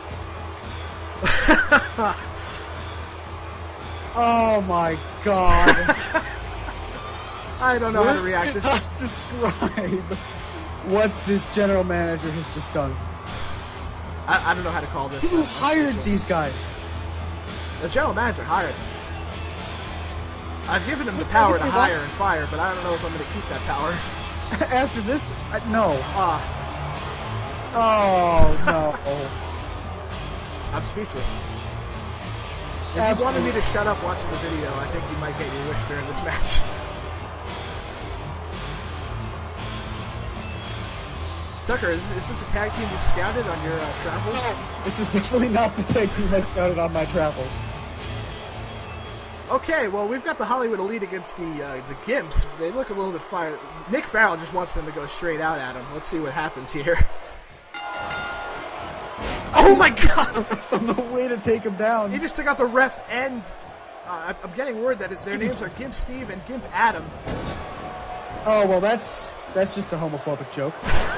Oh my God! I don't know how to react to this. Describe what this general manager has just done. I don't know how to call this. Who hired these guys? The general manager hired them. I've given him the power to hire and fire, but I don't know if I'm going to keep that power. After this? No. Oh, no. I'm speechless. If you wanted me to shut up watching the video, I think you might get your wish during this match. Tucker, is this a tag team you scouted on your travels? No, this is definitely not the tag team I scouted on my travels. Okay, well, we've got the Hollywood Elite against the Gimps. They look a little bit fired. Nick Farrell just wants them to go straight out at him. Let's see what happens here. Oh my God! From the way to take him down. He just took out the ref and... I'm getting word that their names are Gimp Steve and Gimp Adam. Oh, well, that's just a homophobic joke.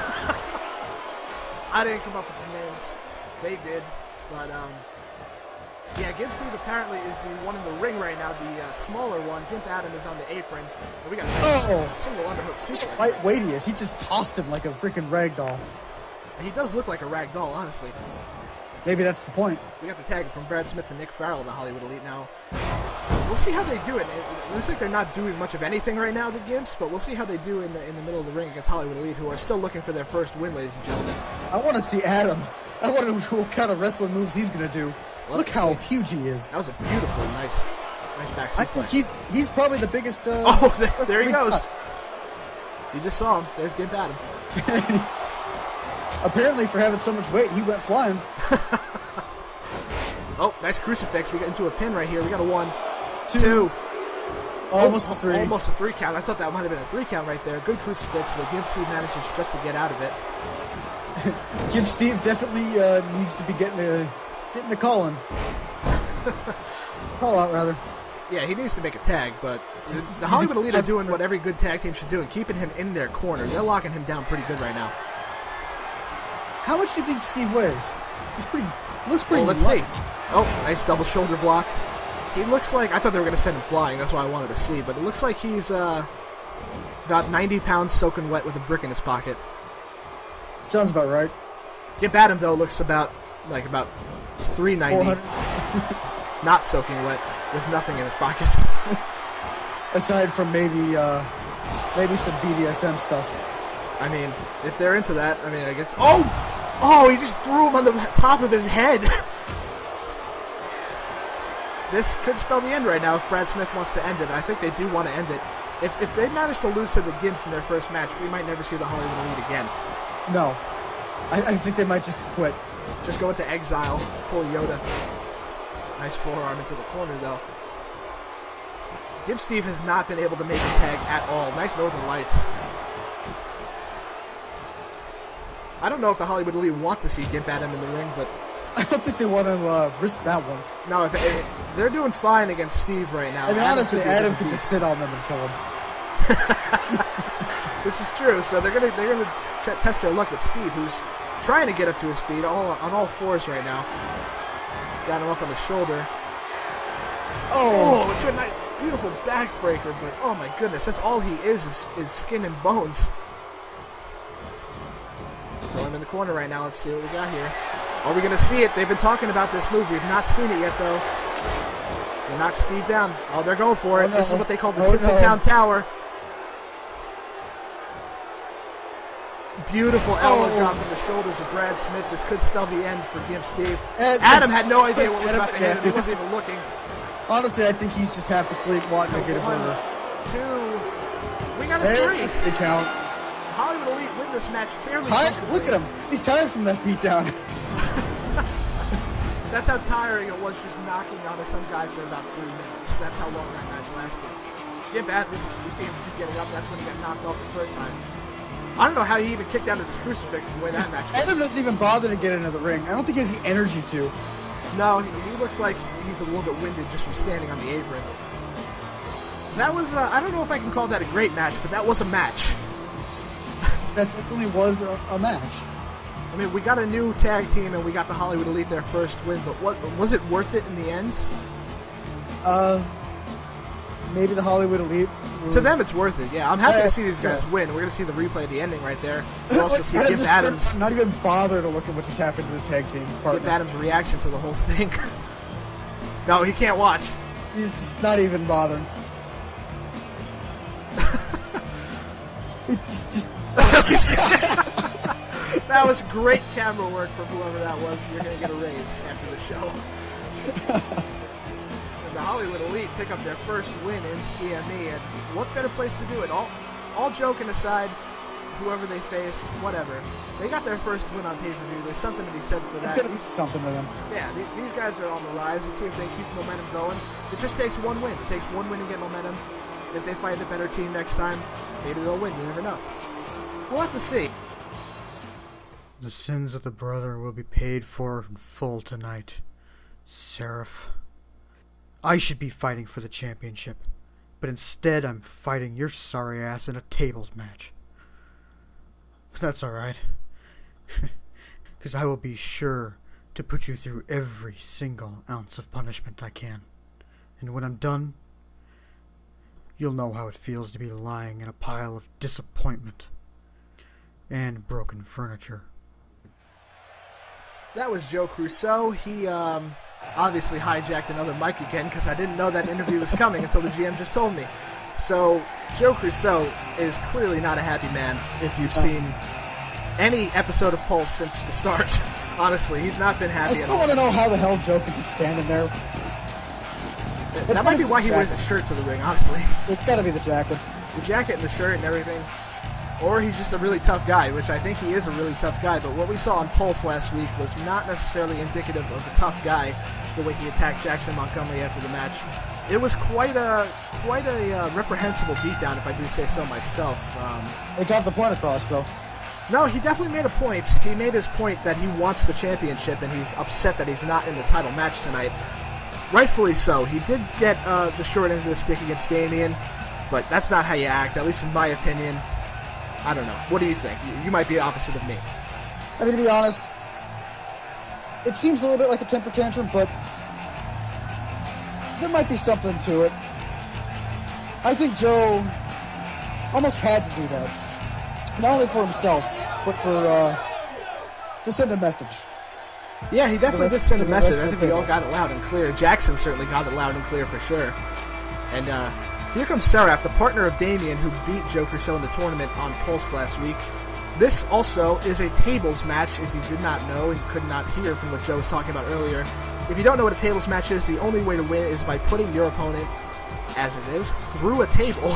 I didn't come up with the names. They did. But, yeah, Gimp Steve apparently is the one in the ring right now, the smaller one. Gimp Adam is on the apron. We got a single underhook suplex. Right weight he is. He just tossed him like a freaking rag doll. He does look like a rag doll, honestly. Maybe that's the point. We got the tag from Brad Smith and Nick Farrell, the Hollywood Elite now. We'll see how they do it. It looks like they're not doing much of anything right now, the Gimps, but we'll see how they do in the middle of the ring against Hollywood Elite, who are still looking for their first win, ladies and gentlemen. I want to see Adam. I want to know what kind of wrestling moves he's going to do. Look how huge he is. That was a beautiful, nice back suplex. I think he's probably the biggest... there he goes. You just saw him. There's Gimp Adam. Apparently, for having so much weight, he went flying. Oh, nice crucifix. We got into a pin right here. We got a 1, 2. Almost a 3. Almost a 3 count. I thought that might have been a 3 count right there. Good crucifix, but Gimp Steve manages just to get out of it. Gimp Steve definitely needs to be getting the call in. Call out, rather. Yeah, he needs to make a tag, but the Hollywood Elite are doing what every good tag team should do and keeping him in their corner. They're locking him down pretty good right now. How much do you think Steve weighs? Looks pretty. Let's see. Oh, nice double shoulder block. He looks like... I thought they were going to send him flying. That's why I wanted to see. But it looks like he's about 90 pounds soaking wet with a brick in his pocket. Sounds about right. Gimp Adam, though, looks about 390. Not soaking wet with nothing in his pockets. Aside from maybe some BDSM stuff. I mean, if they're into that, I guess... Oh, he just threw him on the top of his head. This could spell the end right now if Brad Smith wants to end it. I think they do want to end it. If they manage to lose to the Gimps in their first match, we might never see the Hollywood Elite again. No. I think they might just quit. Just go into exile, pull Yoda. Nice forearm into the corner, though. Gimp Steve has not been able to make a tag at all. Nice Northern Lights. I don't know if the Hollywood Elite want to see Gimp Adam in the ring, but... I don't think they want to risk that one. No, if they're doing fine against Steve right now. I mean, honestly, Adam could just sit on them and kill him. This is true. So they're gonna test their luck with Steve, who's trying to get up to his feet on all fours right now. Got him up on the shoulder. Oh, it's a nice, beautiful backbreaker, but oh my goodness, that's all he is skin and bones. Throw him in the corner right now. Let's see what we got here. Are we going to see it? They've been talking about this move. We've not seen it yet, though. They knocked Steve down. Oh, they're going for it. No. This is what they call the Tipsy Town Tower. Beautiful elbow drop from the shoulders of Brad Smith. This could spell the end for Gimp Steve. Adam had no idea what was about to hit him. He wasn't even looking. Honestly, I think he's just half asleep wanting to get him over. 2. We got a 3. They count. Hollywood Elite win this match fairly comfortably. Look at him. He's tired from that beatdown. That's how tiring it was just knocking out some guy for about 3 minutes. That's how long that match lasted. Gimp Adam, you see him just getting up. That's when he got knocked off the first time. I don't know how he even kicked out of his crucifix the way that match went. Adam doesn't even bother to get into the ring. I don't think he has the energy to. No, he looks like he's a little bit winded just from standing on the apron. That was, I don't know if I can call that a great match, but that was a match. That definitely was a match. I mean, we got a new tag team and we got the Hollywood Elite their first win, but was it worth it in the end? Maybe the Hollywood Elite. To them, it's worth it. Yeah, I'm happy to see these guys win. We're going to see the replay of the ending right there. We'll also see Gimp Adams. Not even bother to look at what just happened to his tag team partner. Gimp Adams' reaction to the whole thing. No, he can't watch. He's just not even bothering. It's just. That was great camera work from whoever that was. You're going to get a raise after the show. And the Hollywood Elite pick up their first win in CME, and what better place to do it? All joking aside, whoever they face, whatever. They got their first win on pay-per-view. There's something to be said for that. It's going to be something to them. Yeah, these guys are on the rise. Let's see if they keep momentum going. It just takes one win. It takes one win to get momentum. If they fight a better team next time, maybe they'll win. You never know. We'll have to see. The sins of the brother will be paid for in full tonight, Seraph. I should be fighting for the championship, but instead I'm fighting your sorry ass in a tables match. But that's alright, because I will be sure to put you through every single ounce of punishment I can. And when I'm done, you'll know how it feels to be lying in a pile of disappointment and broken furniture. That was Joe Crusoe. He obviously hijacked another mic again because I didn't know that interview was coming until the GM just told me. So Joe Crusoe is clearly not a happy man if you've seen any episode of Pulse since the start. Honestly, he's not been happy I still want to know how the hell Joe could just stand in there. That might be why he wears a shirt to the ring, honestly. It's got to be the jacket. The jacket and the shirt and everything. Or he's just a really tough guy, which I think he is a really tough guy. But what we saw on Pulse last week was not necessarily indicative of a tough guy, the way he attacked Jackson Montgomery after the match. It was quite a reprehensible beatdown, if I do say so myself. They got the point across, though. No, he definitely made a point. He made his point that he wants the championship, and he's upset that he's not in the title match tonight. Rightfully so. He did get the short end of the stick against Damien, but that's not how you act, at least in my opinion. I don't know. What do you think? You might be opposite of me. I mean, to be honest, it seems a little bit like a temper tantrum, but there might be something to it. I think Joe almost had to do that. Not only for himself, but for to send a message. Yeah, he definitely did send a message. I think we all got it loud and clear. Jackson certainly got it loud and clear for sure. And here comes Seraph, the partner of Damien, who beat Joe Crusoe in the tournament on Pulse last week. This also is a tables match, if you did not know and could not hear from what Joe was talking about earlier. If you don't know what a tables match is, the only way to win is by putting your opponent, as it is, through a table.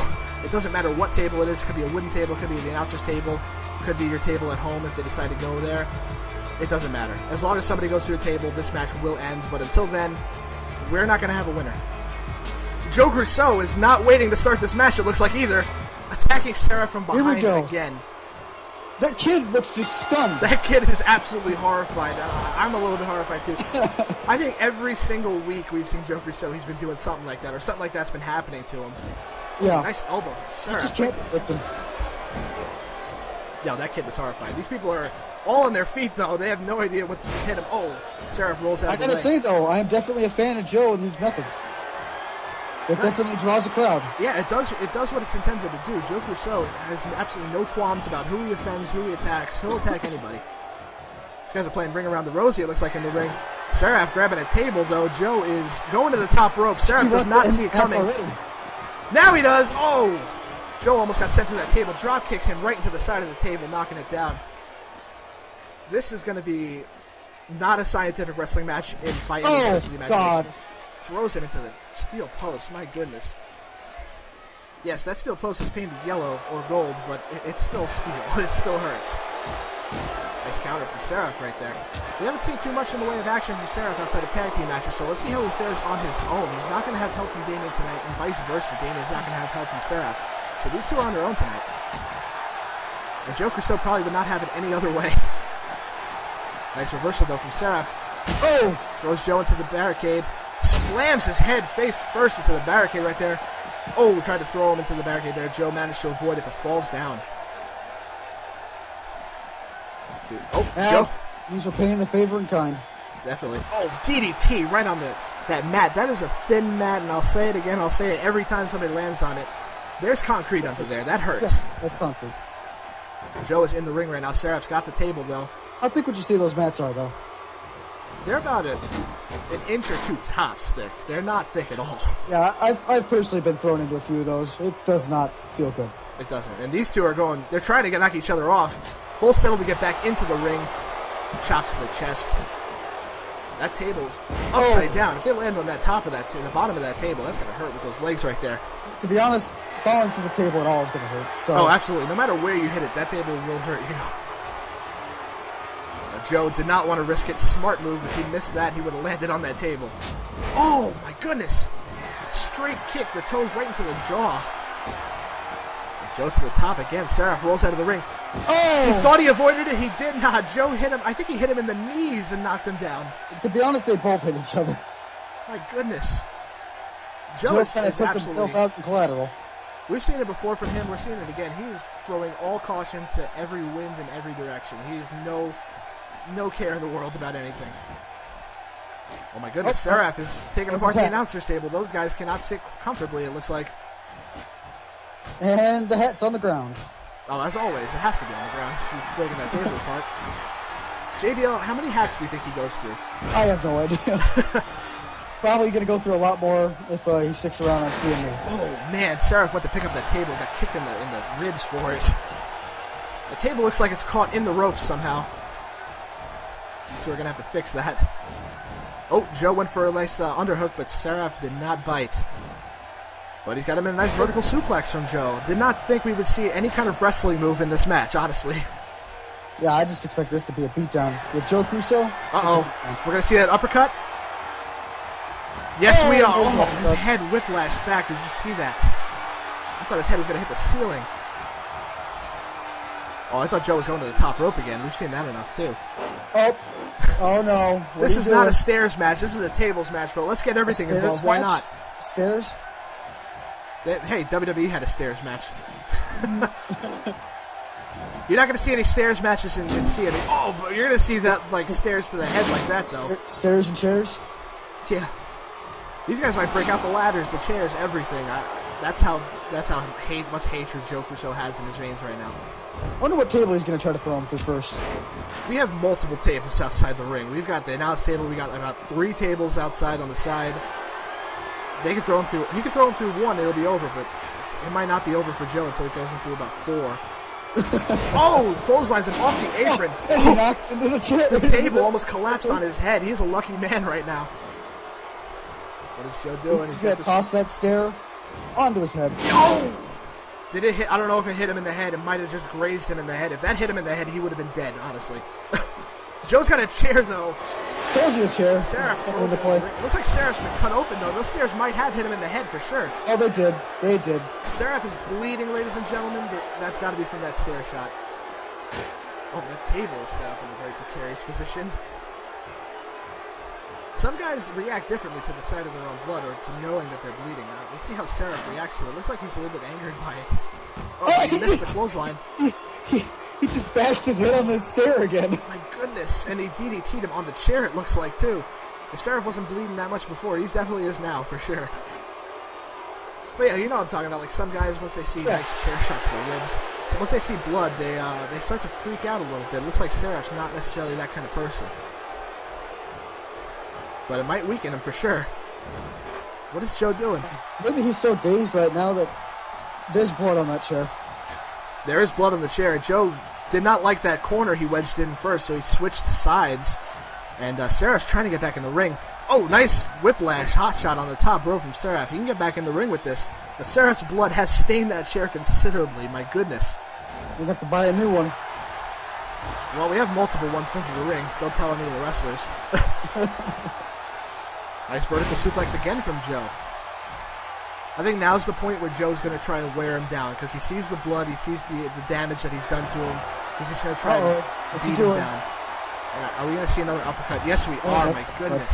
It doesn't matter what table it is. It could be a wooden table. It could be the announcer's table. It could be your table at home if they decide to go there. It doesn't matter. As long as somebody goes through the table, this match will end. But until then, we're not going to have a winner. Joe Crusoe is not waiting to start this match, it looks like, either. Attacking Seraph from behind again. That kid looks just stunned. That kid is absolutely horrified. I'm a little bit horrified, too. I think every single week we've seen Joe Crusoe, he's been doing something like that, or something like that's been happening to him. Yeah. Nice elbow. Seraph. He just can't lift him. Yeah, that kid was horrified. These people are all on their feet, though. They have no idea what to just hit him. Oh, Seraph rolls out I gotta say, though, I am definitely a fan of Joe and his methods. It definitely draws a crowd. Yeah, it does what it's intended to do. Joe Crusoe has absolutely no qualms about who he offends, who he attacks. He'll attack anybody. These guys are playing Ring Around the Rosie, it looks like, in the ring. Seraph grabbing a table, though. Joe is going to the top rope. Seraph does not see it coming. Now he does. Oh! Joe almost got sent to that table. Drop kicks him right into the side of the table, knocking it down. This is going to be not a scientific wrestling match by any stretch of the imagination. God. Throws him into the steel post. My goodness. Yes, that steel post is painted yellow or gold, but it's still steel. It still hurts. Nice counter from Seraph right there. We haven't seen too much in the way of action from Seraph outside of tag team matches, so let's see how he fares on his own. He's not going to have help from Damien tonight, and vice versa. Damien's not going to have help from Seraph. So these two are on their own tonight. And Joe Crusoe probably would not have it any other way. Nice reversal, though, from Seraph. Oh! Throws Joe into the barricade. Slams his head face first into the barricade right there. Oh, tried to throw him into the barricade there. Joe managed to avoid it, but falls down. Oh, Joe. These are paying the favor in kind. Definitely. Oh, DDT right on that mat. That is a thin mat, and I'll say it again. I'll say it every time somebody lands on it. There's concrete under there. That hurts. Yeah, that's concrete. Joe is in the ring right now. Seraph's got the table, though. How thick would you say those mats are, though? They're about an inch or two tops thick. They're not thick at all. Yeah, I've personally been thrown into a few of those. It does not feel good. It doesn't. And these two are going, they're trying to knock each other off. Both settle to get back into the ring. Chops to the chest. That table's upside down. If they land on that top of that, the bottom of that table, that's going to hurt with those legs right there. To be honest, falling through the table at all is going to hurt. So. Oh, absolutely. No matter where you hit it, that table will hurt you. Joe did not want to risk it. Smart move. If he missed that, he would have landed on that table. Oh, my goodness. Straight kick. The toes right into the jaw. And Joe's to the top again. Seraph rolls out of the ring. Oh! He thought he avoided it. He did not. Joe hit him. I think he hit him in the knees and knocked him down. To be honest, they both hit each other. My goodness. Joe kind of took himself out in collateral. We've seen it before from him. We're seeing it again. He is throwing all caution to every wind in every direction. He has no care in the world about anything. Oh my goodness, Seraph is taking apart the announcer's table. Those guys cannot sit comfortably, it looks like. And the hat's on the ground. Oh, as always, it has to be on the ground. She's breaking that table apart. JBL, how many hats do you think he goes through? I have no idea. Probably going to go through a lot more if he sticks around on CME. Oh man, Seraph went to pick up that table, got kicked in the ribs for it. The table looks like it's caught in the ropes somehow. So we're going to have to fix that. Oh, Joe went for a nice underhook, but Seraph did not bite. But he's got him in a nice vertical suplex from Joe. Did not think we would see any kind of wrestling move in this match, honestly. Yeah, I just expect this to be a beatdown. With Joe Crusoe. Uh-oh. We're going to see that uppercut? Yes, we are. Oh, his head whiplashed back. Did you see that? I thought his head was going to hit the ceiling. Oh, I thought Joe was going to the top rope again. We've seen that enough, too. Oh no. This is not a stairs match. This is a tables match, but let's get everything involved. Why not? Stairs? Hey, WWE had a stairs match. You're not going to see any stairs matches in CME. Oh, but you're going to see that, like, stairs to the head like that, though. Stairs and chairs? Yeah. These guys might break out the ladders, the chairs, everything. That's how much hatred Joe Crusoe has in his veins right now. I wonder what table he's going to try to throw him through first. We have multiple tables outside the ring. We've got the announce table. We got about 3 tables outside on the side. They can throw him through. He can throw him through 1. It'll be over, but it might not be over for Joe until he throws him through about 4. Oh, clotheslines him off the apron. And he knocks into the chair. The table almost collapsed on his head. He's a lucky man right now. What is Joe doing? He's going to toss that stair onto his head. Oh! Did it hit? I don't know if it hit him in the head. It might have just grazed him in the head. If that hit him in the head, he would have been dead, honestly. Joe's got a chair, though. Told you a chair. Seraph throws the play. It looks like Seraph's been cut open, though. Those stairs might have hit him in the head for sure. Oh, they did. They did. Seraph is bleeding, ladies and gentlemen, but that's got to be from that stair shot. Oh, the table is set up in a very precarious position. Some guys react differently to the sight of their own blood or to knowing that they're bleeding. Let's see how Seraph reacts to it. Looks like he's a little bit angered by it. Oh, he missed the clothesline. He just bashed his head on the stair again. My goodness. And he DDT'd him on the chair, it looks like, too. If Seraph wasn't bleeding that much before, he definitely is now, for sure. But yeah, you know what I'm talking about. Like, some guys, once they see nice chair shots to the ribs, so once they see blood, they start to freak out a little bit. It looks like Seraph's not necessarily that kind of person. But it might weaken him for sure. What is Joe doing? Maybe he's so dazed right now that there's blood on that chair. There is blood on the chair. Joe did not like that corner he wedged in first, so he switched sides. And Seraph's trying to get back in the ring. Oh, nice whiplash, hot shot on the top row from Seraph. He can get back in the ring with this. But Seraph's blood has stained that chair considerably. My goodness. We'll have to buy a new one. Well, we have multiple ones into the ring. Don't tell any of the wrestlers. Nice vertical suplex again from Joe. I think now's the point where Joe's going to try to wear him down because he sees the blood, he sees the damage that he's done to him. He's just going to try to beat him down. Are we going to see another uppercut? Yes, we are. My goodness.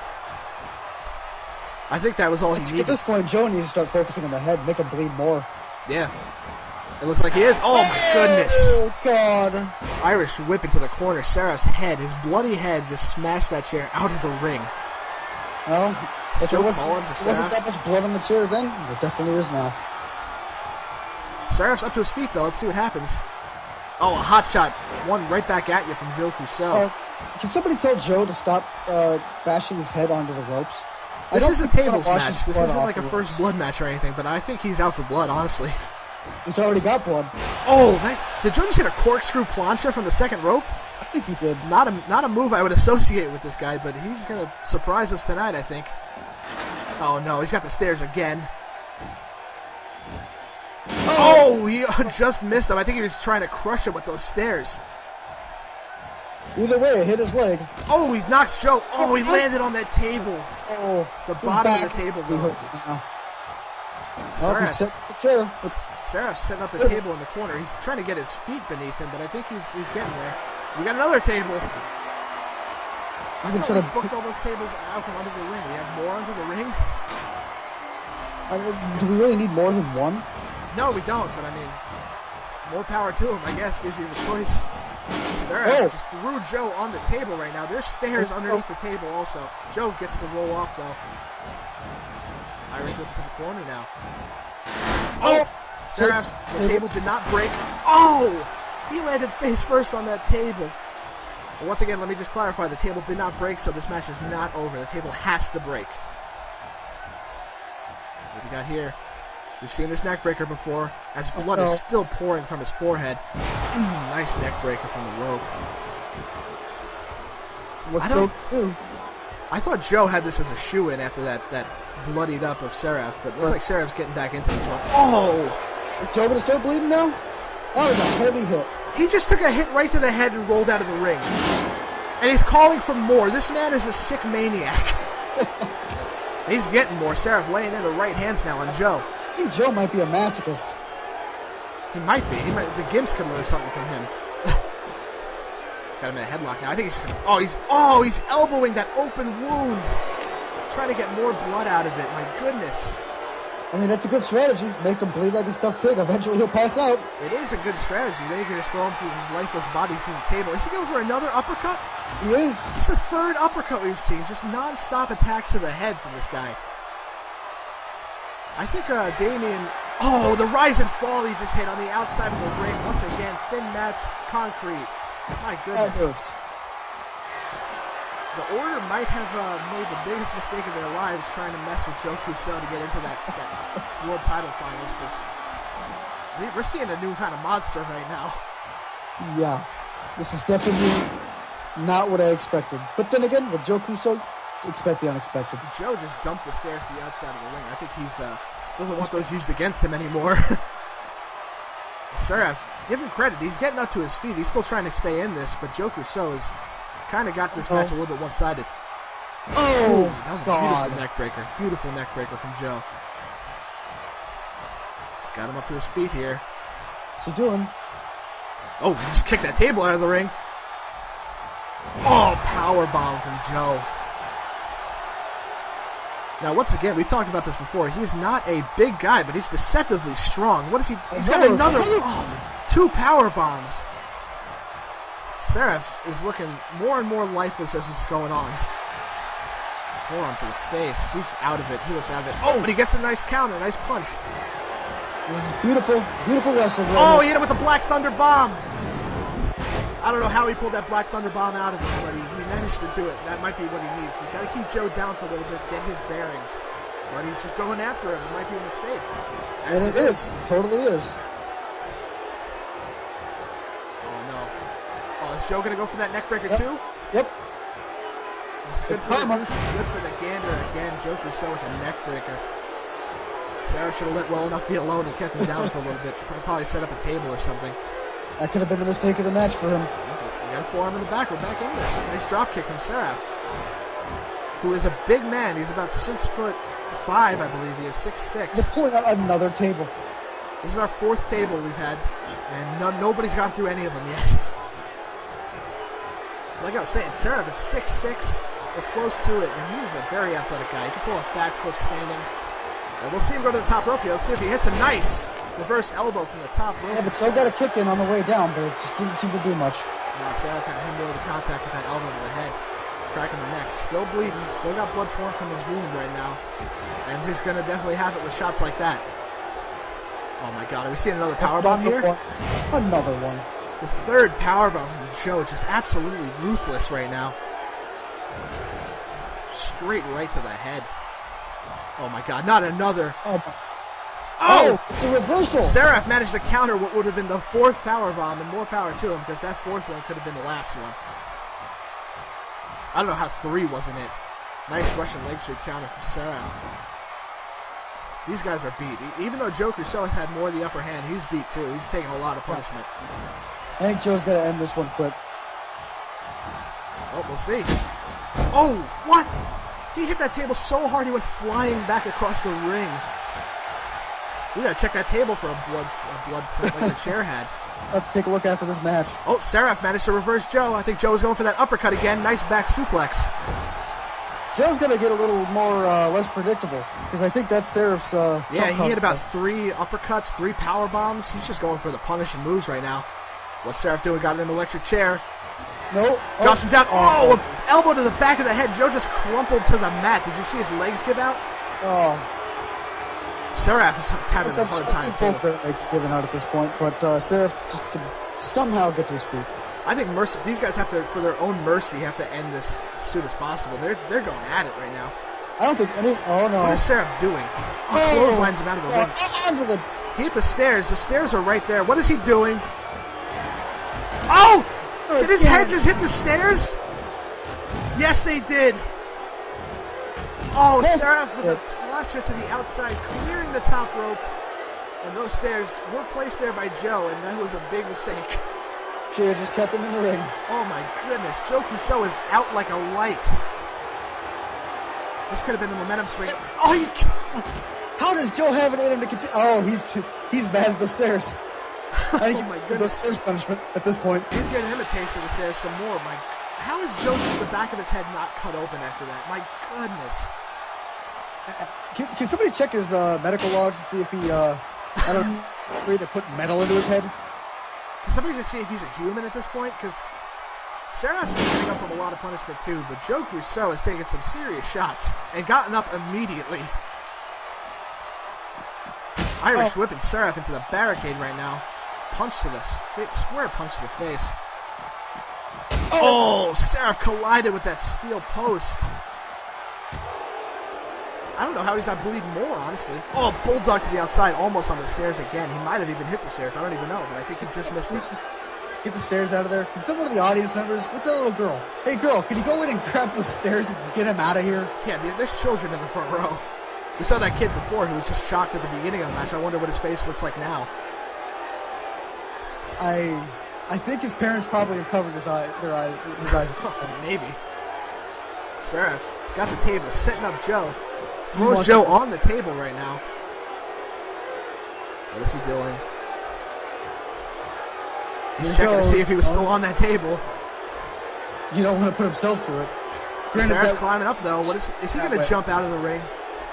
I think that was all he needed. At this point, Joe needs to start focusing on the head, make him bleed more. Yeah. It looks like he is. Oh, my goodness. Oh, God. Irish whip into the corner. Seraph's head, his bloody head, just smashed that chair out of the ring. Well, if there wasn't that much blood on the chair then, there definitely is now. Seraph's up to his feet, though. Let's see what happens. Oh, a hot shot. One right back at you from Joe Crusoe. Can somebody tell Joe to stop bashing his head onto the ropes? This is a tables match. This isn't like a first blood match or anything, but I think he's out for blood, honestly. He's already got blood. Oh, did Joe just hit a corkscrew plancha from the second rope? I think he did. Not a move I would associate with this guy, but he's going to surprise us tonight, I think. Oh, no, he's got the stairs again. Oh, he just missed him. I think he was trying to crush him with those stairs. Either way, it hit his leg. Oh, he knocks Joe. Oh, he landed on that table. Oh, the bottom of the table. He's set the chair. Seraph's setting up the table in the corner. He's trying to get his feet beneath him, but I think he's getting there. We got another table. I thought we booked all those tables out from under the ring. We have more under the ring. Do we really need more than one? No, we don't, but I mean, more power to him, I guess, gives you the choice. Seraph just threw Joe on the table right now. There's stairs underneath the table also. Joe gets to roll off, though. Irish whip to the corner now. Oh! Seraph's, the table did not break. Oh! He landed face first on that table. But once again, let me just clarify. The table did not break, so this match is not over. The table has to break. What do we got here? We've seen this neck breaker before, as blood is still pouring from his forehead. Nice neck breaker from the rope. What's Joe do? I thought Joe had this as a shoe-in after that bloodied up of Seraph, but it looks like Seraph's getting back into this one. Oh! Is Joe going to start bleeding now? That was a heavy hit. He just took a hit right to the head and rolled out of the ring. And he's calling for more. This man is a sick maniac. He's getting more. Seraph laying in the right hands now on Joe. I think Joe might be a masochist. He might be. The Gimps could learn something from him. Got him in a headlock now. I think he's just gonna, he's elbowing that open wound. Trying to get more blood out of it. My goodness. I mean, that's a good strategy. Make him bleed like a stuffed pig. Eventually he'll pass out. It is a good strategy. Then you can just throw him through his lifeless body through the table. Is he going for another uppercut? He is. It's the third uppercut we've seen. Just non-stop attacks to the head from this guy. I think Damien... Oh, the rise and fall he just hit on the outside of the ring. Once again, thin mats, concrete. My goodness. That hurts. The Order might have made the biggest mistake of their lives trying to mess with Joe Crusoe to get into that world title finals. Because we're seeing a new kind of monster right now. Yeah. This is definitely not what I expected. But then again, with Joe Crusoe, expect the unexpected. Joe just dumped the stairs to the outside of the ring. I think he's doesn't want those used against him anymore. Seraph, give him credit. He's getting up to his feet. He's still trying to stay in this, but Joe Crusoe has kind of got this match a little bit one-sided. Oh, that was a God. beautiful neck breaker. Beautiful neck breaker from Joe. He's got him up to his feet here. What's he doing? Oh, he just kicked that table out of the ring. Oh, power bomb from Joe. Now, once again, we've talked about this before. He's not a big guy, but he's deceptively strong. What is he? He's got another. Oh, 2 power bombs. Seraph is looking more and more lifeless as this is going on. Forearm to the face. He's out of it. He looks out of it. Oh, but he gets a nice counter, nice punch. This is beautiful, beautiful wrestling. Oh, he hit him with the Black Thunder bomb. I don't know how he pulled that Black Thunder bomb out of him, but he managed to do it. That might be what he needs. He's got to keep Joe down for a little bit, get his bearings. But he's just going after him. It might be a mistake. And it is. Totally is. Oh, no. Oh, is Joe going to go for that neck breaker too? Yep. It's good for the Goose. Good for the gander again. Joe Crusoe with a neck breaker. Sarah should have let well enough be alone and kept him down for a little bit. Probably set up a table or something. That could have been the mistake of the match for him. We got a forearm in the back. We're back in this. Nice drop kick from Seraph, who is a big man. He's about 6'5", I believe he is. 6'6". They're pulling out another table. This is our 4th table we've had, and nobody's gone through any of them yet. Like I was saying, Seraph is 6'6", or close to it, and he's a very athletic guy. He can pull a back flip standing. And we'll see him go to the top rope here. Let's see if he hits a nice reverse elbow from the top rope. Yeah, but Joe got a kick in on the way down, but it just didn't seem to do much. No, Seraph had him over the contact with that elbow to the head, cracking the neck. Still bleeding, still got blood pouring from his wound right now. And he's going to definitely have it with shots like that. Oh my God, are we seeing another powerbomb here? Another one. The 3rd powerbomb from Joe, just absolutely ruthless right now. Straight right to the head. Oh my God, not another. Oh! It's a reversal. Seraph managed to counter what would have been the 4th powerbomb, and more power to him, because that 4th one could have been the last one. I don't know how 3 wasn't it. Nice Russian leg sweep counter from Seraph. These guys are beat. Even though Joe Crusoe has had more of the upper hand, he's beat too. He's taking a lot of punishment. I think Joe's got to end this one quick. Oh, we'll see. Oh, what? He hit that table so hard he went flying back across the ring. We gotta check that table for a blood print like the chair had. Let's take a look after this match. Oh, Seraph managed to reverse Joe. I think Joe is going for that uppercut again. Nice back suplex. Joe's gonna get a little more less predictable because I think that's Seraph's. Yeah, he had about 3 uppercuts, 3 power bombs. He's just going for the punishing moves right now. What's Seraph doing? Got an electric chair. No. Drops him down. Oh, an elbow to the back of the head. Joe just crumpled to the mat. Did you see his legs give out? Oh. Seraph is having a hard time, too. Both their legs given out at this point, but Seraph just can somehow get to his feet. I think these guys have to, for their own mercy, have to end this as soon as possible. They're going at it right now. I don't think any... Oh, no. What is Seraph doing? He clotheslines him out of the ring. Onto the... He hit the stairs. The stairs are right there. What is he doing? Oh! Did his head just hit the stairs? Yes, they did. Oh, Seraph with a plancha to the outside, clearing the top rope. And those stairs were placed there by Joe, and that was a big mistake. Chair just kept him in the ring. Oh, my goodness. Joe Crusoe is out like a light. This could have been the momentum swing. Oh, how does Joe have it in him to continue? Oh, he's mad at the stairs. I think oh my goodness. The stairs punishment at this point. He's getting him a taste of the stairs some more. How is Joe, the back of his head not cut open after that? My goodness. Can somebody check his medical logs to see if he, afraid to put metal into his head? Can somebody just see if he's a human at this point? Because Seraph's been getting up from a lot of punishment too, but Joe Crusoe has taken some serious shots and gotten up immediately. Irish whipping Seraph into the barricade right now. Punch to the square punch to the face. Oh, Seraph collided with that steel post. I don't know how he's not bleeding more, honestly. Oh, bulldog to the outside, almost on the stairs again. He might have even hit the stairs. I don't even know, but I think he just missed it. Get the stairs out of there. Can someone of the audience members look at that little girl? Hey, girl, can you go in and grab those stairs and get him out of here? Yeah, there's children in the front row. We saw that kid before who was just shocked at the beginning of the match. I wonder what his face looks like now. I think his parents probably have covered his eyes. Maybe. Seraph got the table, setting up Joe. Throws Joe on the table right now. What is he doing? He's checking to see if he was still on that table. You don't want to put himself through it. Seraph's climbing up though. What is he going to jump out of the ring?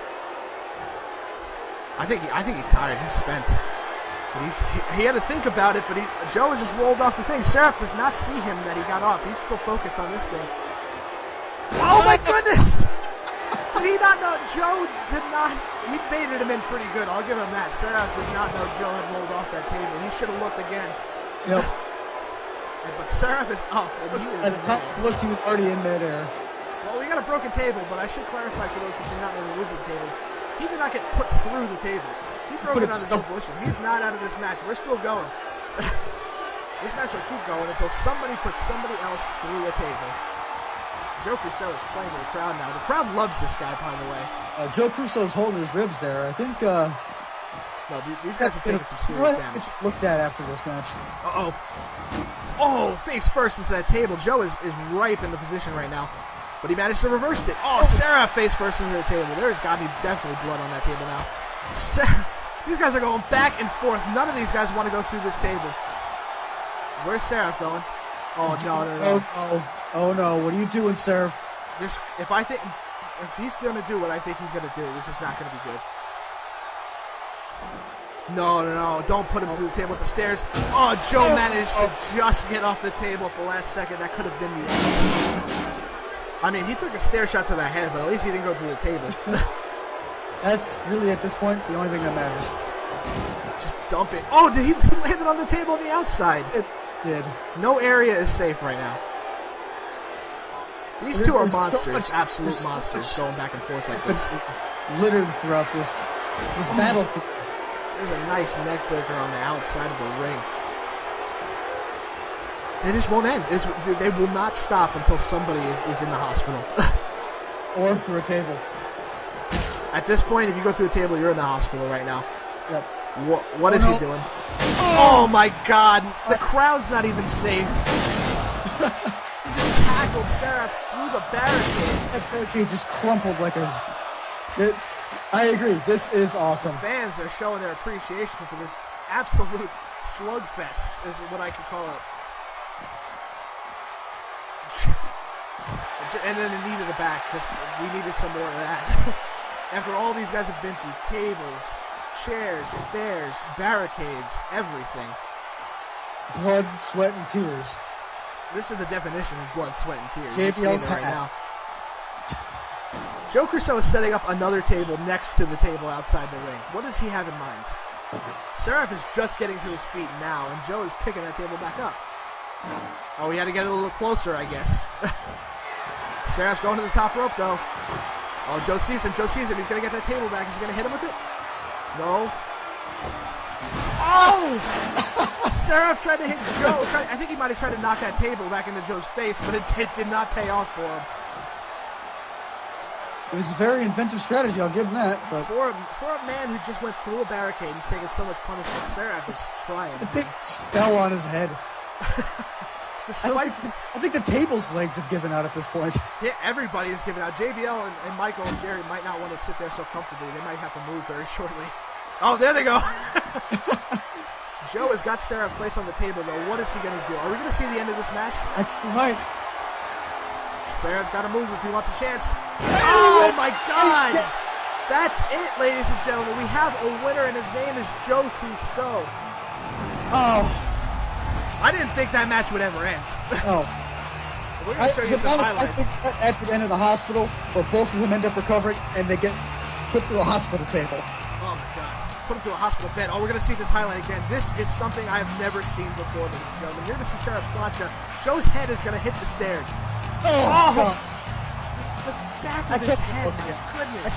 I think he's tired. He's spent. But he had to think about it. But Joe has just rolled off the thing. Seraph does not see him that he got off. He's still focused on this thing. Oh my goodness! Did he not know? Joe did not. He baited him in pretty good. I'll give him that. Seraph did not know Joe had rolled off that table. He should have looked again. Yep. But Seraph is up, and he is. At the time he looked, he was already in midair. Well, we got a broken table, but I should clarify for those who do not know the Wizard table. He did not get put through the table. He broke it on his own volition. He's not out of this match. We're still going. This match will keep going until somebody puts somebody else through a table. Joe Crusoe is playing to the crowd now. The crowd loves this guy, by the way. Joe Crusoe's holding his ribs there. I think. No, these guys are taking some serious damage. It's looked at after this match. Uh-oh. Oh, face first into that table. Joe is ripe in the position right now. But he managed to reverse it. Oh, Seraph face first into the table. There's got to be definitely blood on that table now. These guys are going back and forth. None of these guys want to go through this table. Where's Seraph going? Oh, no. Oh, no. What are you doing, Seraph? If he's going to do what I think he's going to do, this is not going to be good. No. Don't put him through the table at the stairs. Oh, Joe managed to just get off the table at the last second. That could have been the end. I mean, he took a stair shot to the head, but at least he didn't go through the table. That's really, at this point, the only thing that matters. Just dump it. Oh, did he land it on the table on the outside? It did. No area is safe right now. These two are monsters, absolute monsters, going back and forth like this. Littered throughout this battlefield. There's a nice neck breaker on the outside of the ring. They just won't end. They will not stop until somebody is in the hospital. Or through a table. At this point, if you go through a table, you're in the hospital right now. Yep. What is he doing? Oh my God! The crowd's not even safe. He just tackled Seraph through the barricade. That barricade just crumpled like a... I agree. This is awesome. The fans are showing their appreciation for this absolute slugfest, is what I could call it. And then it needed a back, because we needed some more of that. After all these guys have been through tables, chairs, stairs, barricades, everything. Blood, sweat, and tears. This is the definition of blood, sweat, and tears. JBL's right hat. now. Joe Crusoe is setting up another table next to the table outside the ring. What does he have in mind? Seraph is just getting to his feet now, and Joe is picking that table back up. Oh, he had to get a little closer, I guess. Seraph's going to the top rope, though. Oh, Joe sees him. He's going to get that table back. Is he going to hit him with it? No. Oh! Seraph tried to hit Joe. I think he might have tried to knock that table back into Joe's face, but it did not pay off for him. It was a very inventive strategy, I'll give him that. But for a man who just went through a barricade and he's taken so much punishment, Seraph is trying. The thing fell on his head. Despite, I think the table's legs have given out at this point. Yeah, everybody is giving out. JBL and Michael and Jerry might not want to sit there so comfortably. They might have to move very shortly. Oh, there they go. Joe has got Seraph placed on the table, though. What is he going to do? Are we going to see the end of this match? I think we might. Seraph's got to move if he wants a chance. Oh, my God! That's it, ladies and gentlemen. We have a winner, and his name is Joe Crusoe. Oh. I didn't think that match would ever end. Oh. We're going to show you some highlights. I think that match would end in the hospital, where both of them end up recovering, and they get put through a hospital table. Oh, my God. Put him through a hospital bed. Oh, we're going to see this highlight again. This is something I've never seen before, ladies and gentlemen. You're going to see Seraph plancha. Joe's head is going to hit the stairs. Oh! The back of his head, my goodness.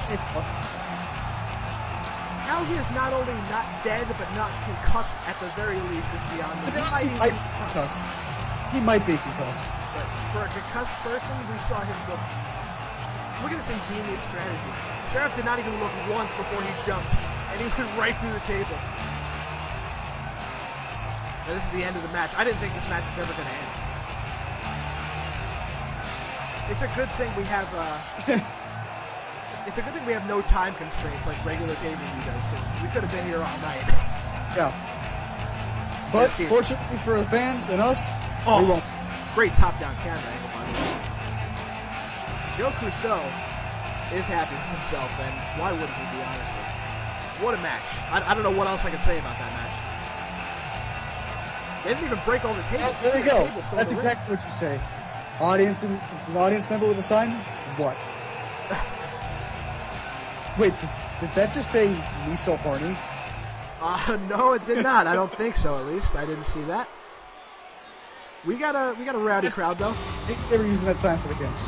How he is not only not dead, but not concussed at the very least is beyond me. He might be concussed. He might be concussed. But for a concussed person, we saw him look. Look at this ingenious strategy. Seraph did not even look once before he jumped, and he went right through the table. And this is the end of the match. I didn't think this match was ever going to end. It's a good thing we have. It's a good thing we have no time constraints like regular pay-per-view does, because we could have been here all night. Yeah. But fortunately for the fans and us, we won't. Great top-down camera angle, by the way. Joe Crusoe is happy with himself, and why wouldn't he be, honestly? What a match. I don't know what else I can say about that match. They didn't even break all the tables. Yeah, there you go. That's exactly what you say. An audience member with a sign? What? Wait, did that just say me so horny? No, it did not. I don't think so, at least. I didn't see that. We got a rowdy crowd, though. They were using that sign for the games.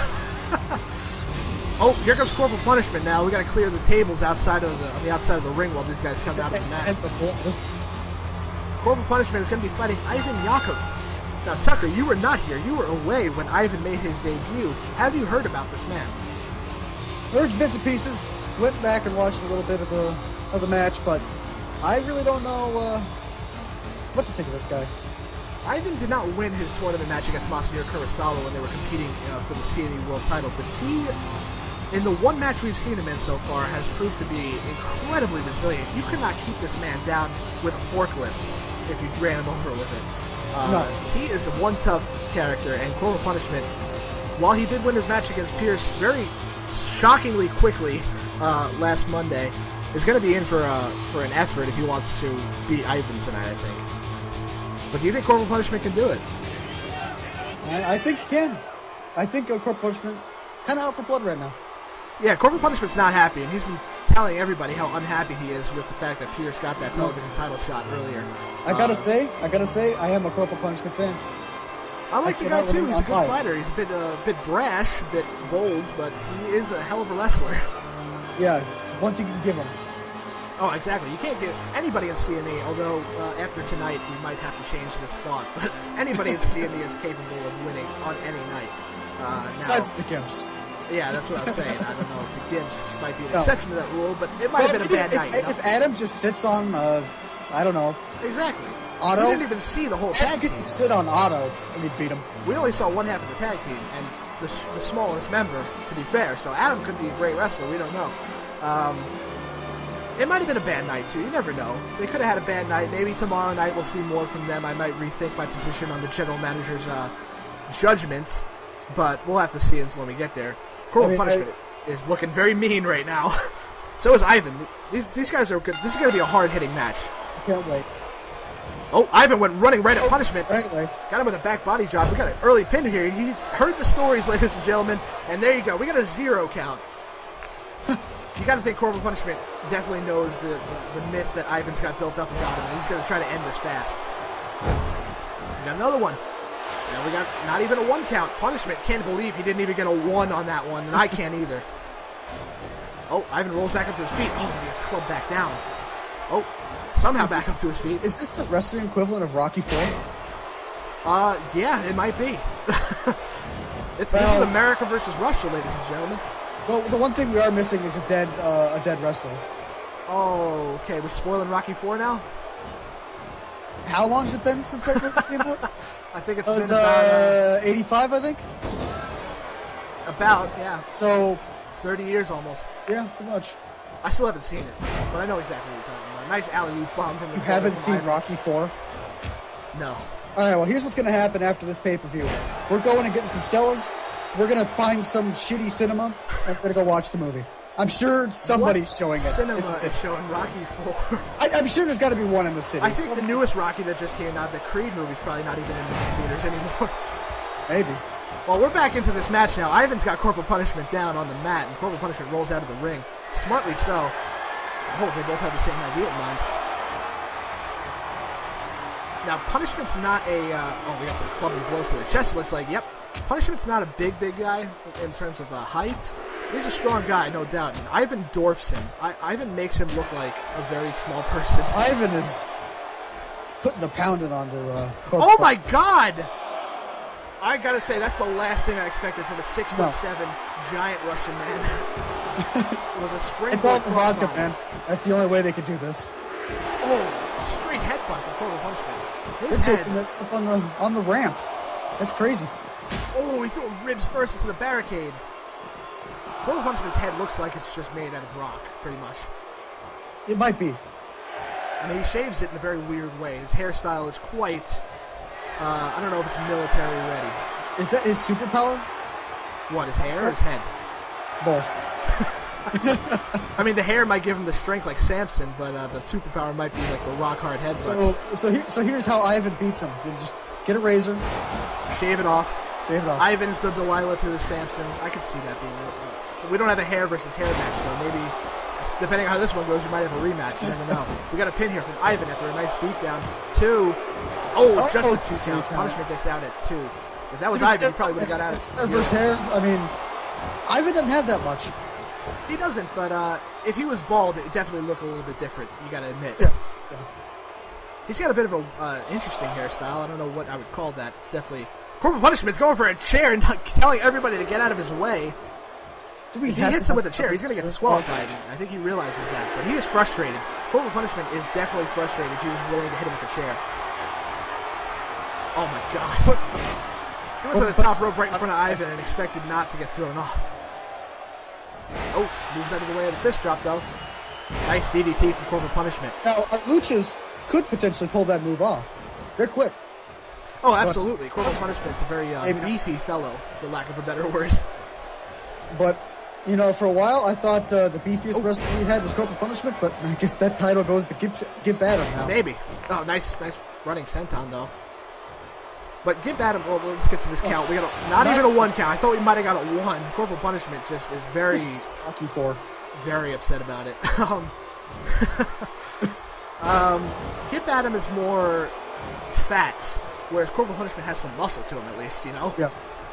Oh, here comes Corporal Punishment now. We got to clear the tables on the outside of the ring while these guys come out of the mat. Corporal Punishment is going to be fighting Ivan Yakov. Now, Tucker, you were not here. You were away when Ivan made his debut. Have you heard about this man? Heard bits and pieces. Went back and watched a little bit of the match, but I really don't know what to think of this guy. Ivan did not win his tournament match against Masahiro Kurosawa when they were competing for the CME World title, but he, in the one match we've seen him in so far, has proved to be incredibly resilient. You could not keep this man down with a forklift if you ran him over with it. No. He is one tough character, and Corporal Punishment, while he did win his match against Pierce very shockingly quickly last Monday, is going to be in for an effort if he wants to beat Ivan tonight, I think. But do you think Corporal Punishment can do it? I think he can. I think Corporal Punishment kind of out for blood right now. Yeah, Corporal Punishment's not happy, and he's been telling everybody how unhappy he is with the fact that Pierce got that television title shot earlier. I gotta say, I am a Corporal Punishment fan. I like the guy too. He's a good fighter. He's a bit brash, a bit bold, but he is a hell of a wrestler. Yeah, once you can give him. Oh, exactly. You can't get anybody in CME, although after tonight we might have to change this thought, but anybody in CME is capable of winning on any night. Besides the Gimps. Yeah, that's what I'm saying. I don't know if the Gimps might be an exception to that rule, but it might have been a bad night. If Adam just sits on, I don't know. Exactly. Auto. We didn't even see the whole tag team. Adam could sit on Auto and he'd beat him. We only saw one half of the tag team, and the smallest member, to be fair. So Adam could be a great wrestler. We don't know. It might have been a bad night, too. You never know. They could have had a bad night. Maybe tomorrow night we'll see more from them. I might rethink my position on the general manager's judgments, but we'll have to see until when we get there. Corporal Punishment is looking very mean right now. So is Ivan. These guys are good. This is going to be a hard-hitting match. I can't wait. Oh, Ivan went running right at Punishment. Anyway. Got him with a back body drop. We got an early pin here. He's heard the stories, ladies and gentlemen, and there you go. We got a 0 count. You got to think Corporal Punishment definitely knows the myth that Ivan's got built up about him, and he's going to try to end this fast. We got another one. Now we got not even a 1 count. Punishment can't believe he didn't even get a 1 on that one, and I can't either. Oh, Ivan rolls back up to his feet. Oh, he gets clubbed back down. Oh, somehow back up to his feet. Is this the wrestling equivalent of Rocky IV? Yeah, it might be. This is America versus Russia, ladies and gentlemen. Well, the one thing we are missing is a dead wrestler. Oh, okay. We're spoiling Rocky IV now? How long has it been since that movie came out? I think it's been about 85, I think. About, yeah. So 30 years almost. Yeah, pretty much. I still haven't seen it, but I know exactly what you're talking about. Nice alley-oop bomb from the. You haven't seen Rocky IV? No. All right. Well, here's what's going to happen after this pay-per-view. We're going and getting some Stellas. We're going to find some shitty cinema, and we're going to go watch the movie. I'm sure somebody's showing it. Cinema is showing Rocky IV. I'm sure there's got to be one in the city. I think the newest Rocky that just came out, the Creed movie's probably not even in the theaters anymore. Maybe. Well, we're back into this match now. Ivan's got Corporal Punishment down on the mat, and Corporal Punishment rolls out of the ring. Smartly so. I hope they both have the same idea in mind. Now, Punishment's not a... we got some clubbing blows to the chest, it looks like. Yep. Punishment's not a big guy in terms of height. He's a strong guy, no doubt. And Ivan dwarfs him. Ivan makes him look like a very small person. Ivan is putting the pounding onto Oh my God! I gotta say, that's the last thing I expected from a 6'7" giant Russian man. It was a spring. It's all the vodka, man. That's the only way they could do this. Oh, straight headbutt from Corporal Punishment. They're taking this up on the ramp. That's crazy. Oh, he's throwing ribs first into the barricade. Corporal Punishment's head looks like it's just made out of rock, pretty much. It might be. I mean, he shaves it in a very weird way. His hairstyle is quite, I don't know if it's military ready. Is that his superpower? What, his hair or his head? Both. I mean, the hair might give him the strength like Samson, but the superpower might be like the rock-hard head. So here's how Ivan beats him. You just get a razor. Shave it off. Shave it off. Ivan's the Delilah to his Samson. I could see that being... we don't have a hair versus hair match, though. Maybe, depending on how this one goes, we might have a rematch. You never know. We got a pin here from Ivan after a nice beatdown. 2. Oh, just a 2 count. Punishment gets out at 2. If that was Ivan, he probably would have got out at 0. Versus hair, I mean, Ivan doesn't have that much. He doesn't, but if he was bald, it definitely looked a little bit different, you gotta admit. Yeah. He's got a bit of a interesting hairstyle. I don't know what I would call that. It's definitely... Corporal Punishment's going for a chair and telling everybody to get out of his way. If he hits him with a chair, he's going to get disqualified. I think he realizes that. But he is frustrated. Corporal Punishment is definitely frustrated if he was willing to hit him with a chair. Oh my god. He was on the top rope right in front of Ivan and expected not to get thrown off. Oh, moves out of the way of the fist drop, though. Nice DDT from Corporal Punishment. Now, Luchas could potentially pull that move off. They're quick. Oh, absolutely. Corporal Punishment's a very beefy fellow, for lack of a better word. But, you know, for a while, I thought the beefiest wrestler we had was Corporal Punishment, but I guess that title goes to Gib Adam now. Maybe. Oh, nice running senton, though. But Gib Adam, well, let's get to this count. We got not even a 1 count. I thought we might have got a 1. Corporal Punishment just is very... lucky for. Very upset about it. Gib Adam is more fat, whereas Corporal Punishment has some muscle to him, at least, you know? Yeah.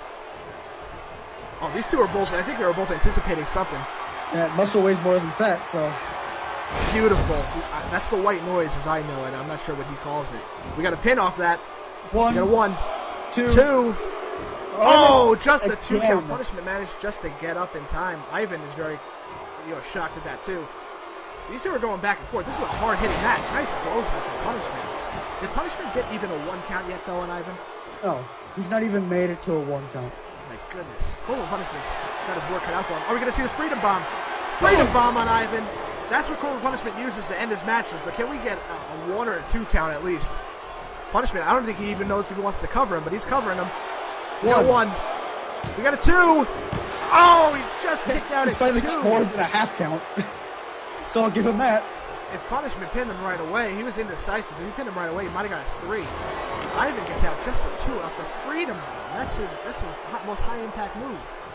Oh, these two are both, I think they were both anticipating something. Yeah, muscle weighs more than fat, so... Beautiful. That's the white noise as I know it. I'm not sure what he calls it. We got a pin off that. 1. We got a 1. 2. 2. Oh, just a 2 count. Punishment managed just to get up in time. Ivan is very, shocked at that too. These two are going back and forth. This is a hard-hitting match. Nice close from Punishment. Did Punishment get even a 1 count yet, though, on Ivan? No, he's not even made it to a 1 count. My goodness. Corporal Punishment's got his work cut out for him. Are we going to see the Freedom Bomb? Freedom Bomb on Ivan. That's what Corporal Punishment uses to end his matches, but can we get a 1 or a 2 count at least? Punishment, I don't think he even knows if he wants to cover him, but he's covering him. We got a 1. We got a 2. Oh, he just kicked out at 2. He's finally got more than a half count. So I'll give him that. If Punishment pinned him right away, he was indecisive. If he pinned him right away, he might have got a 3. Ivan gets out just a 2 off the Freedom Bomb. That's his most high-impact move.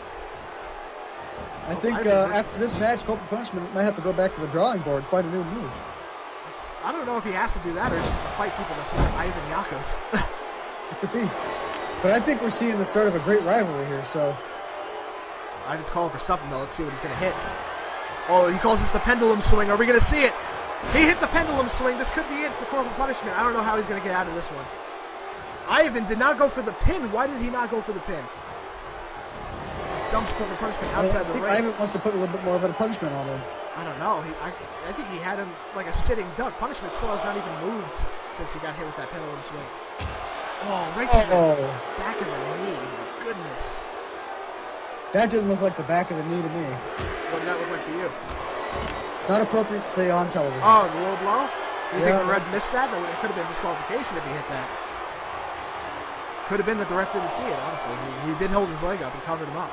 I think after this match, Corporal Punishment might have to go back to the drawing board and find a new move. I don't know if he has to do that or just to fight people that's not Ivan Yakov. It could be. But I think we're seeing the start of a great rivalry here, so... I just calling for something, though. Let's see what he's going to hit. Oh, he calls this the pendulum swing. Are we going to see it? He hit the pendulum swing. This could be it for Corporal Punishment. I don't know how he's going to get out of this one. Ivan did not go for the pin. Why did he not go for the pin? Dumps Corporal Punishment outside the ring. Ivan wants to put a little bit more of a punishment on him. I don't know. I think he had him like a sitting duck. Punishment still has not even moved since he got hit with that pendulum swing. Oh, right to the back of the knee. My goodness. That didn't look like the back of the knee to me. What did that look like to you? It's not appropriate to say on television. Oh, the low blow? You think the ref missed that? It could have been disqualification if he hit that. Could have been that the ref didn't see it, honestly. He did hold his leg up and covered him up.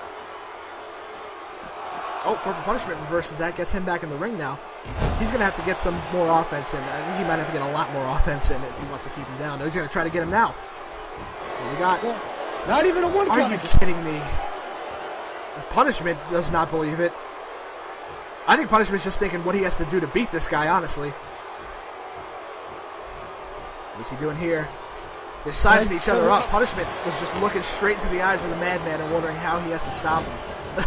Oh, Corporal Punishment reverses that, gets him back in the ring now. He's going to have to get some more offense in. I think he might have to get a lot more offense in if he wants to keep him down. He's going to try to get him now. What we got? Well, not even a 1 count. Are you kidding me? Punishment does not believe it. I think Punishment's just thinking what he has to do to beat this guy, honestly. What's he doing here? They're sizing each other up. Punishment was just looking straight into the eyes of the madman and wondering how he has to stop him.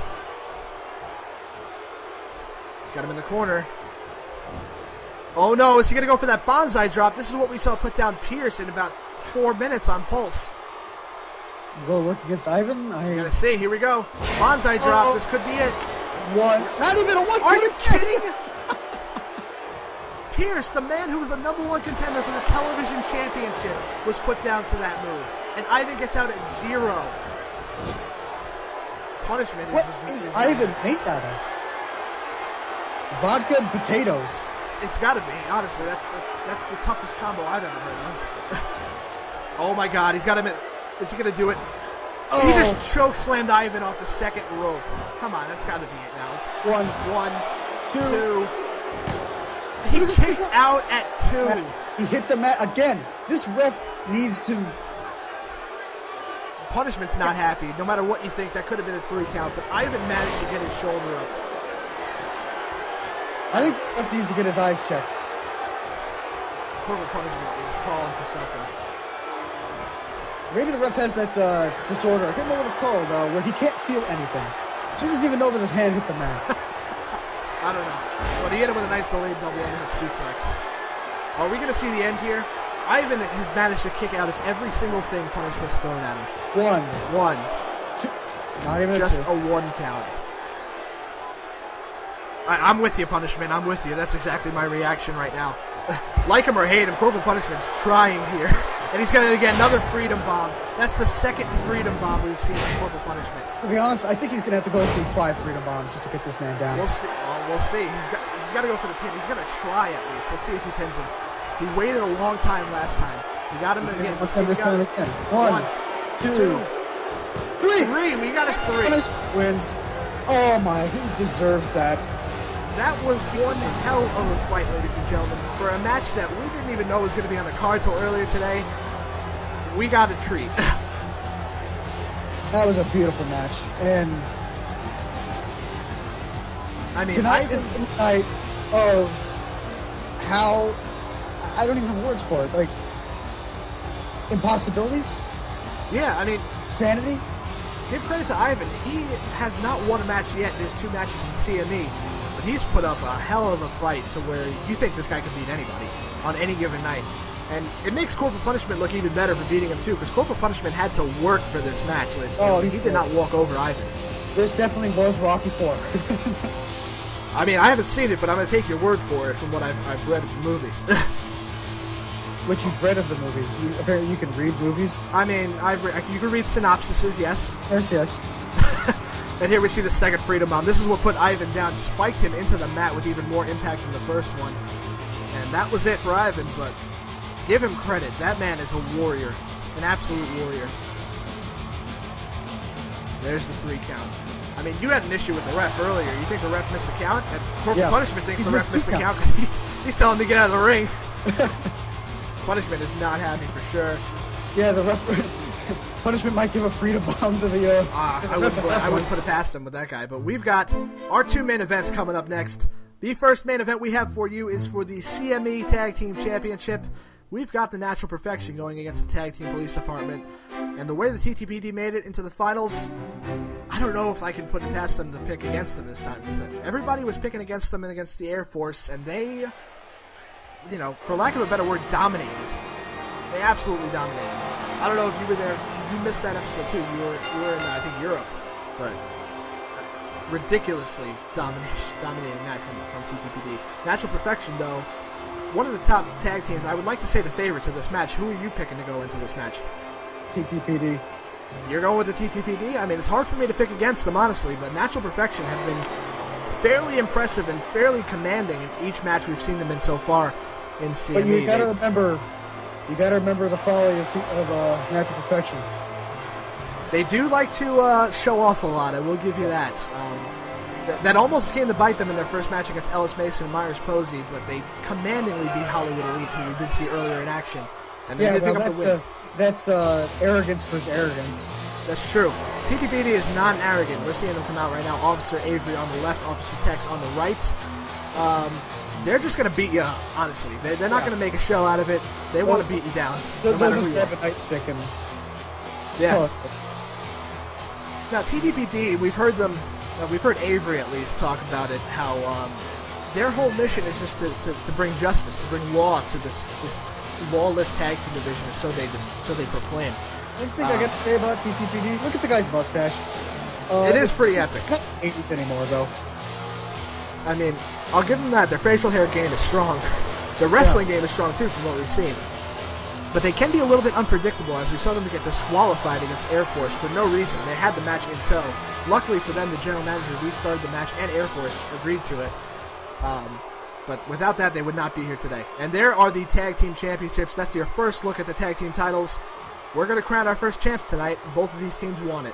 He's got him in the corner. Oh no, is he going to go for that bonsai drop? This is what we saw put down Pierce in about 4 minutes on Pulse. Go work against Ivan. Gotta see, here we go. Bonsai drop, this could be it. 1. Not even a 1 count. Are you kidding? Pierce, the man who was the #1 contender for the television championship, was put down to that move. And Ivan gets out at 0. Punishment What is is Ivan made out of? Vodka and potatoes. It's got to be, honestly. That's the toughest combo I've ever heard of. Oh my God, he's got him. Is he going to do it? Oh. He just choke slammed Ivan off the second rope. Come on, that's got to be it now. It's one, two. He kicked out at 2. He hit the mat again. This ref needs to. Punishment's not happy. No matter what you think, that could have been a 3 count, but Ivan managed to get his shoulder up. I think the ref needs to get his eyes checked. Corporal Punishment is calling for something. Maybe the ref has that disorder. I can't remember what it's called, where he can't feel anything. So he doesn't even know that his hand hit the mat. I don't know. But he hit him with a nice delayed double underhook suplex. Are we going to see the end here? Ivan has managed to kick out of every single thing Punishment's thrown at him. One. 2. Not even just a 2. a 1 count. I'm with you, Punishment. I'm with you. That's exactly my reaction right now. Like him or hate him, Corporal Punishment's trying here. And he's going to get another Freedom Bomb. That's the second Freedom Bomb we've seen from Corporal Punishment. To be honest, I think he's going to have to go through 5 Freedom Bombs just to get this man down. We'll see. We'll see. He's got to go for the pin. He's going to try at least. Let's see if he pins him. He waited a long time last time. He got him again. Let's have this time again. 1, 2, 3. We got a 3. Punishment wins. Oh my, he deserves that. That was one hell of a fight, ladies and gentlemen. For a match that we didn't even know was going to be on the card till earlier today, we got a treat. That was a beautiful match. And I mean, tonight is the night of how, I don't even have words for it, like, impossibilities? Yeah, I mean, sanity? Give credit to Ivan. He has not won a match yet in his 2 matches in CME. But he's put up a hell of a fight to where you think this guy could beat anybody on any given night. And it makes Corporal Punishment look even better for beating him too, because Corporal Punishment had to work for this match. He did not walk over Ivan. This definitely was Rocky 4. I mean, I haven't seen it, but I'm going to take your word for it from what I've read of the movie. What you've read of the movie? Apparently you can read movies? I mean, you can read synopsises, yes. Yes. And here we see the second Freedom Bomb. This is what put Ivan down, spiked him into the mat with even more impact than the first one. And that was it for Ivan, but give him credit. That man is a warrior. An absolute warrior. There's the 3 count. I mean, you had an issue with the ref earlier. You think the ref missed the count? And Corporal Punishment thinks the ref missed the count. He's telling him to get out of the ring. Punishment is not happy for sure. Yeah, the ref... Punishment might give a Freedom Bomb to the... I wouldn't put it past him with that guy. But we've got our 2 main events coming up next. The first main event we have for you is for the CME Tag Team Championship. We've got the Natural Perfection going against the Tag Team Police Department. And the way the TTPD made it into the finals, I don't know if I can put it past them to pick against them this time. Because everybody was picking against them and against the Air Force, and they, you know, for lack of a better word, dominated. They absolutely dominated. I don't know if you were there. You missed that episode too. You were in, I think, Europe. But ridiculously dominating that from TTPD. Natural Perfection, though, one of the top tag teams. I would like to say the favorites of this match. Who are you picking to go into this match? TTPD. You're going with the TTPD? I mean, it's hard for me to pick against them, honestly, but Natural Perfection have been fairly impressive and fairly commanding in each match we've seen them in so far in CME. But you gotta remember the folly of Natural Perfection. They do like to show off a lot, I will give you that. That almost came to bite them in their first match against Ellis Mason and Myers Posey, but they commandingly beat Hollywood Elite, who we did see earlier in action. And they did pick up the win. That's arrogance versus arrogance. That's true. TTPD is non-arrogant. We're seeing them come out right now. Officer Avery on the left, Officer Tex on the right. They're just going to beat you up, honestly. They're not going to make a show out of it. They want to beat you down. They'll just grab a nightstick and... Yeah. Now, TTPD, we've heard Avery at least talk about it, how their whole mission is just to bring justice, to bring law to this lawless tag team division, so they proclaim. One thing I got to say about TTPD, look at the guy's mustache. It is pretty epic. Not 80s anymore, though. I mean, I'll give them that. Their facial hair game is strong. The wrestling game is strong too from what we've seen. But they can be a little bit unpredictable, as we saw them get disqualified against Air Force for no reason. They had the match in tow. Luckily for them, the general manager restarted the match, and Air Force agreed to it. But without that, they would not be here today. And there are the Tag Team Championships. That's your first look at the Tag Team titles. We're going to crown our first champs tonight. Both of these teams won it.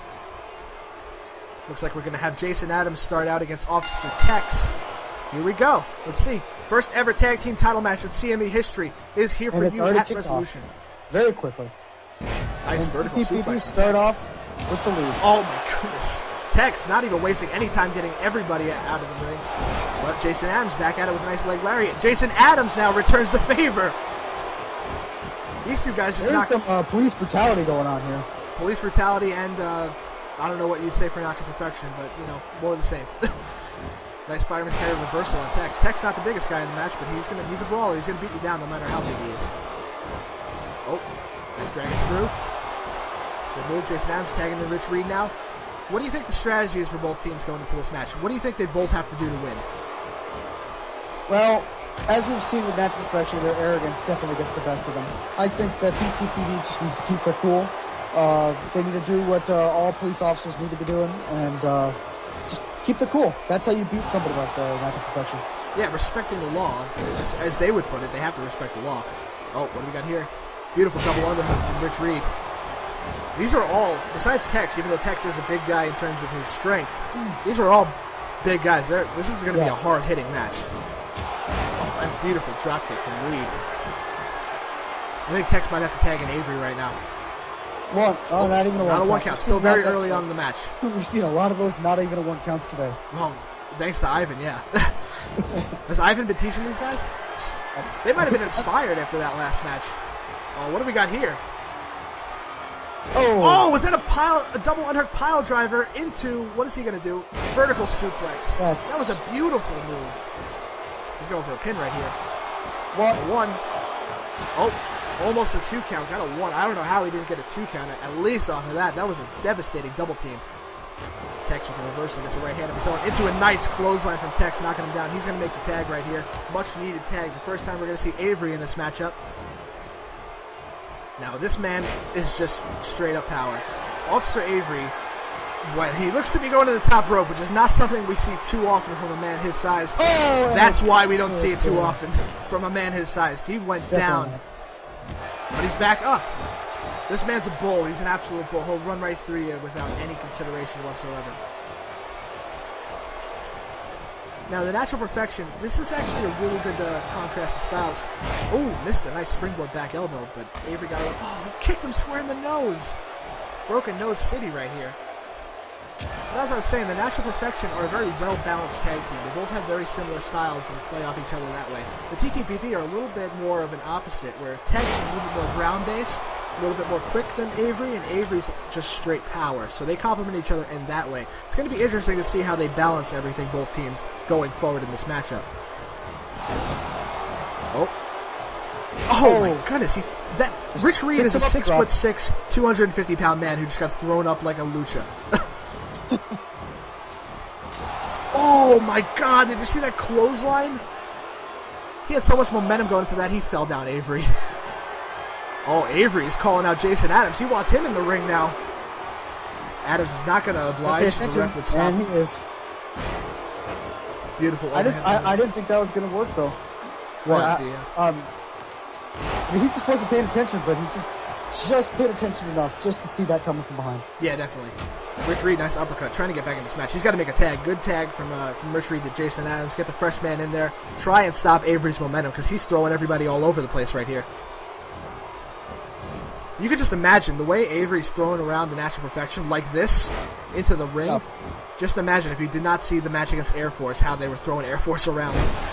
Looks like we're going to have Jason Adams start out against Officer Tex. Here we go. Let's see. First ever tag team title match in CME history is here for you at Resolution. Very quickly. Nice and vertical suplex. Start off with the lead. Oh my goodness. Tex not even wasting any time getting everybody out of the ring. But Jason Adams back at it with a nice leg lariat. Jason Adams now returns the favor. These two guys just There's some police brutality going on here. Police brutality and I don't know what you'd say for Natural Perfection, but you know, more of the same. Nice fireman's carry reversal on Tex. Tex not the biggest guy in the match, but he's a brawler. He's gonna beat you down no matter how big he is. Oh, nice dragon screw. Good move. Jason Adams tagging in Rich Reed now. What do you think the strategy is for both teams going into this match? What do you think they both have to do to win? Well, as we've seen with Natural Perfection, their arrogance definitely gets the best of them. I think that TTPD just needs to keep their cool. They need to do what all police officers need to be doing, and just keep the cool. That's how you beat somebody like Natural Perfection. Yeah, respecting the law. As they would put it, they have to respect the law. Oh, what do we got here? Beautiful double underhook from Rich Reed. These are all, besides Tex, even though Tex is a big guy in terms of his strength, these are all big guys. This is going to be a hard-hitting match. Oh, and beautiful dropkick from Reed. I think Tex might have to tag in Avery right now. One. Oh, not even a one count. Not a one count. Still very early on in the match. We've seen a lot of those not even a one counts today. Well, thanks to Ivan, yeah. Has Ivan been teaching these guys? They might have been inspired after that last match. Oh, what do we got here? Oh, was that a double underhook pile driver into, what is he going to do? Vertical suplex. That was a beautiful move. He's going for a pin right here. One. Oh, almost a 2 count. Got a 1. I don't know how he didn't get a 2 count at least off of that. That was a devastating double team. Tex with a reversal, gets a right hand of his own into a nice clothesline from Tex, knocking him down. He's going to make the tag right here. Much needed tag. The first time we're going to see Avery in this matchup. Now, this man is just straight up power. Officer Avery, when he looks to be going to the top rope, which is not something we see too often from a man his size. Oh, that's why we don't see it too often from a man his size. He went down, but he's back up. This man's a bull. He's an absolute bull. He'll run right through you without any consideration whatsoever. Now, the Natural Perfection, this is actually a really good contrast of styles. Oh, missed a nice springboard back elbow, but Avery got it. Oh, he kicked him square in the nose. Broken Nose City right here. But as I was saying, the Natural Perfection are a very well-balanced tag team. They both have very similar styles and play off each other that way. The TTPD are a little bit more of an opposite, where Tex is a little bit more ground-based, a little bit more quick than Avery, and Avery's just straight power. So they complement each other in that way. It's going to be interesting to see how they balance everything, both teams, going forward in this matchup. Oh my goodness! Rich Reed is a 6'6", 250-pound man who just got thrown up like a lucha. Oh my God! Did you see that clothesline? He had so much momentum going into that, he fell down, Avery. Oh, Avery is calling out Jason Adams. He wants him in the ring now. Adams is not going to oblige. The ref would stop. And he is. Beautiful. I didn't think that was going to work, though. What? He just wasn't paying attention, but he just paid attention enough just to see that coming from behind. Yeah, definitely. Rich Reed, nice uppercut, trying to get back in this match. He's got to make a tag. Good tag from Rich Reed to Jason Adams. Get the fresh man in there. Try and stop Avery's momentum, because he's throwing everybody all over the place right here. You could just imagine the way Avery's throwing around the Natural Perfection like this into the ring. Yep. Just imagine if you did not see the match against Air Force, how they were throwing Air Force around.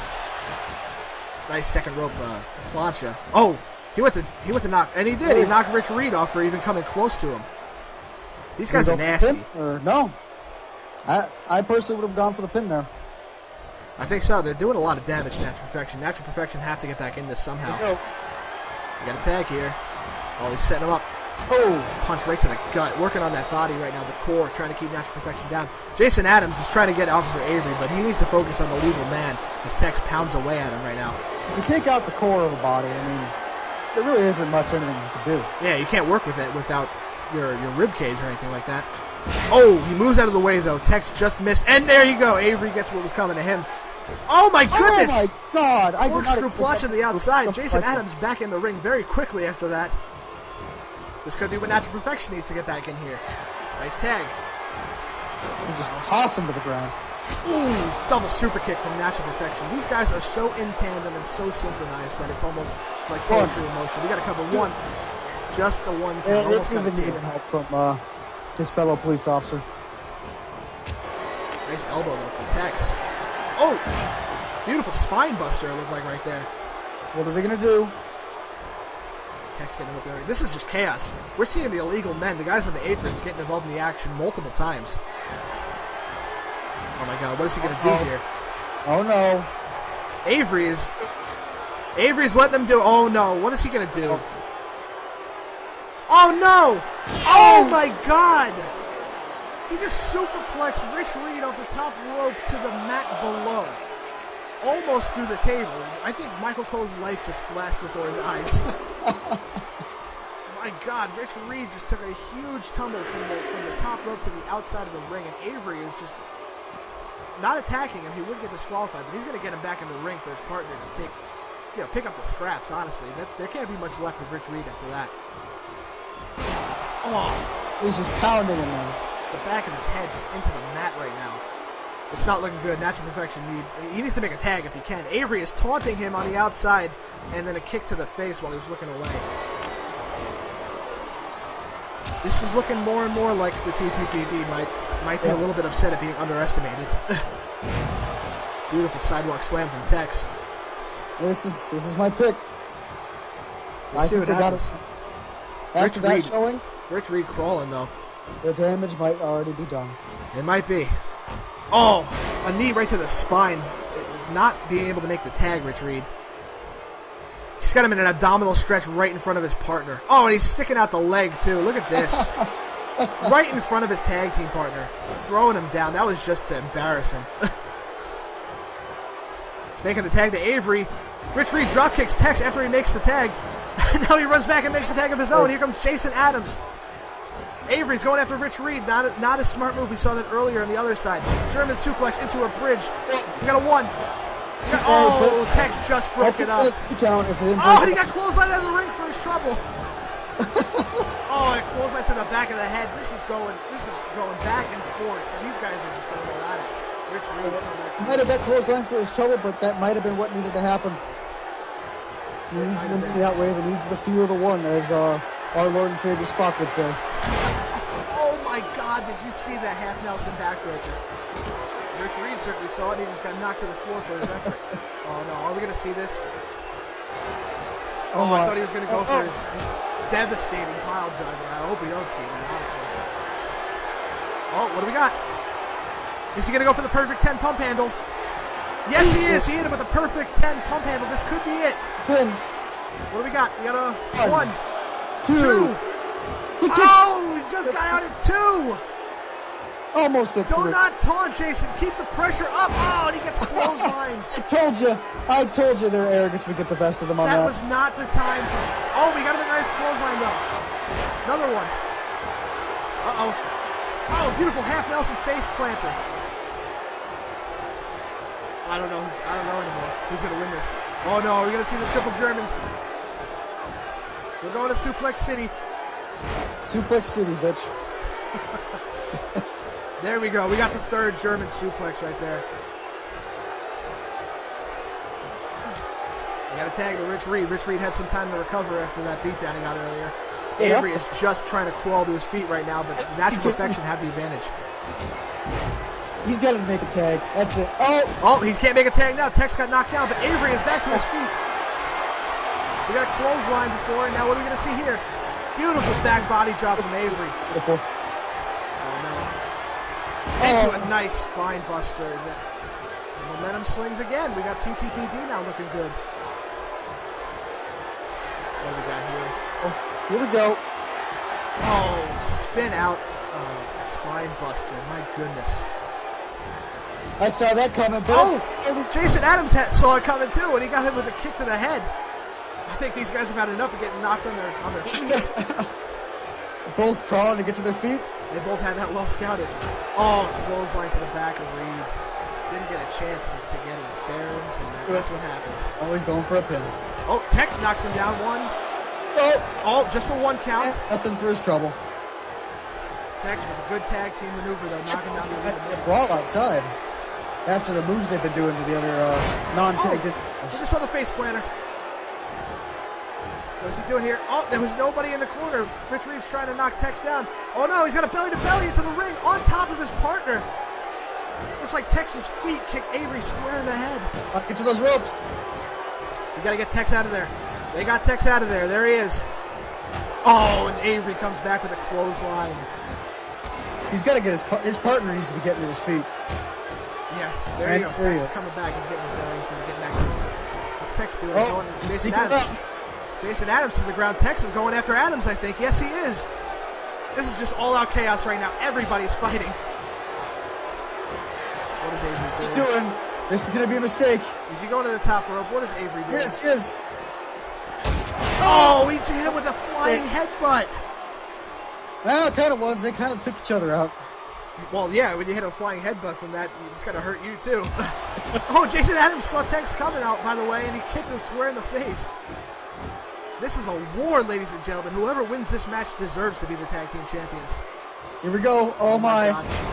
Nice second rope plancha. Oh, he went to knock, and he did. He knocked Rich Reed off for even coming close to him. These guys are nasty. No, I personally would have gone for the pin there. I think so. They're doing a lot of damage to Natural Perfection. Natural Perfection have to get back in this somehow. We got a tag here. Oh, he's setting him up. Oh, punch right to the gut. Working on that body right now, the core, trying to keep Natural Perfection down. Jason Adams is trying to get Officer Avery, but he needs to focus on the legal man as Tex pounds away at him right now. if you take out the core of a body, I mean, there really isn't much anything you can do. Yeah, you can't work with it without your rib cage or anything like that. Oh, he moves out of the way though. Tex just missed, and there you go. Avery gets what was coming to him. Oh my goodness! Oh my God! I did not Corkscrew expect flush that to the to outside. something Jason like that. Adams back in the ring very quickly after that. This could be what Natural Perfection needs to get back in here. Nice tag. And just toss him to the ground. Ooh, double super kick from Natural Perfection. These guys are so in tandem and so synchronized that it's almost like poetry in motion. We got to cover one. Just a one count. Yeah, Almost they got a even two. needed help from his fellow police officer. Nice elbow though from Tex. Oh! Beautiful spine buster it looks like right there. What are they gonna do? Tex getting up there. This is just chaos. We're seeing the illegal men, the guys on the aprons, getting involved in the action multiple times. Oh my God, what is he gonna do here? Oh no! Avery's letting them do. Oh no, what is he gonna do? Oh no! Oh my God! He just superplexed Rich Reed off the top rope to the mat below. Almost through the table. I think Michael Cole's life just flashed before his eyes. My God, Rich Reed just took a huge tumble from the top rope to the outside of the ring, and Avery is just not attacking him. He would get disqualified, but he's going to get him back in the ring for his partner to pick up the scraps. Honestly, there can't be much left of Rich Reed after that. Oh, He's just pounding him, man. the back of his head just into the mat right now. It's not looking good. Natural Perfection he needs to make a tag if he can. Avery is taunting him on the outside, and then a kick to the face while he was looking away. This is looking more and more like the TTPD might be a little bit upset at being underestimated. Beautiful sidewalk slam from Tex. This is my pick. Let's see what happens. After that showing, Rich Reed crawling though. the damage might already be done. It might be. Oh, a knee right to the spine. Not being able to make the tag, Rich Reed. He's got him in an abdominal stretch right in front of his partner. Oh, and he's sticking out the leg too. Look at this. Right in front of his tag team partner. Throwing him down. That was just embarrassing. Making the tag to Avery. Rich Reed drop kicks Tex after he makes the tag. Now he runs back and makes the tag of his own. Here comes Jason Adams. Avery's going after Rich Reed. Not a smart move. We saw that earlier on the other side. German suplex into a bridge. We got a one. Oh, Tex just broke it up. Oh, and he got clothesline out of the ring for his trouble. Oh, and clothesline to the back of the head. This is going back and forth. These guys are just going at it. Rich Reed. He might have got clothesline for his trouble, but that might have been what needed to happen. Needs of the many outweigh the needs of the few of the one, as our Lord and Savior Spock would say. Oh my God, did you see that half Nelson backbreaker? Rich Reed certainly saw it, he just got knocked to the floor for his effort. Oh no, are we going to see this? Oh, I thought he was going to go for his devastating pile driver. I hope we don't see that, honestly. Oh, what do we got? Is he going to go for the perfect 10 pump handle? Yes, he is. He hit him with a perfect 10 pump handle. This could be it. Good. What do we got? We got a 1, 2. Oh, he just got out at 2. Almost at 3. Do not taunt, Jason. Keep the pressure up. Oh, and he gets clotheslined. I told you their arrogance would get the best of them on that. That was not the time to... Oh, we got him a nice clothesline, though. Another one. Uh-oh. Oh, beautiful half Nelson face planter. I don't know anymore. Who's going to win this? Oh, no. We're going to see the triple Germans. We're going to Suplex City. Suplex City, bitch. There we go. We got the third German suplex right there. We got a tag to Rich Reed. Rich Reed had some time to recover after that beatdown he got earlier. Avery is just trying to crawl to his feet right now, but Natural Perfection have the advantage. He's got to make a tag. That's it. Oh, he can't make a tag now. Tex got knocked down, but Avery is back to his feet. We got a clothesline before, and now what are we going to see here? Beautiful back body drop from Avery. Beautiful. Oh, no. Into a nice spine buster. The momentum swings again. We got TTPD now looking good. What do we got here? Here we go. Oh, spin out. Spine buster. My goodness. I saw that coming, but Jason Adams saw it coming too, and he got hit with a kick to the head. I think these guys have had enough of getting knocked on their feet. Both crawling to get to their feet. They both had that well scouted. Oh, clothesline to the back of Reed. Didn't get a chance to get his bearings, and that's what happens. Always going for a pin. Oh, Tex knocks him down one. Oh, just a 1 count. Nothing for his trouble. Tex with a good tag team maneuver, though, knocking down the brawl outside. After the moves they've been doing to the other non-tag. We just saw the face planter. What is he doing here? Oh, there was nobody in the corner. Rich Reed's trying to knock Tex down. Oh no, he's got a belly-to-belly into the ring on top of his partner. Looks like Tex's feet kick Avery square in the head. I'll get to those ropes. You gotta get Tex out of there. They got Tex out of there. There he is. Oh, and Avery comes back with a clothesline. He's got to get his partner needs to be getting to his feet. Yeah, there you go. Tex is coming back. He's getting there. He's going to get back to what's Tex doing? Going to Jason Adams. Jason Adams to the ground. Tex is going after Adams, I think. Yes, he is. This is just all-out chaos right now. Everybody's fighting. What is Avery doing? What's he doing? This is going to be a mistake. Is he going to the top rope? What is Avery doing? Yes. Oh, he hit him with a flying headbutt. Well, it kind of was. They kind of took each other out. Well, yeah, when you hit a flying headbutt from that, it's going to hurt you, too. Oh, Jason Adams saw Tex coming out, by the way, and he kicked him square in the face. This is a war, ladies and gentlemen. Whoever wins this match deserves to be the tag team champions. Here we go. Oh, my.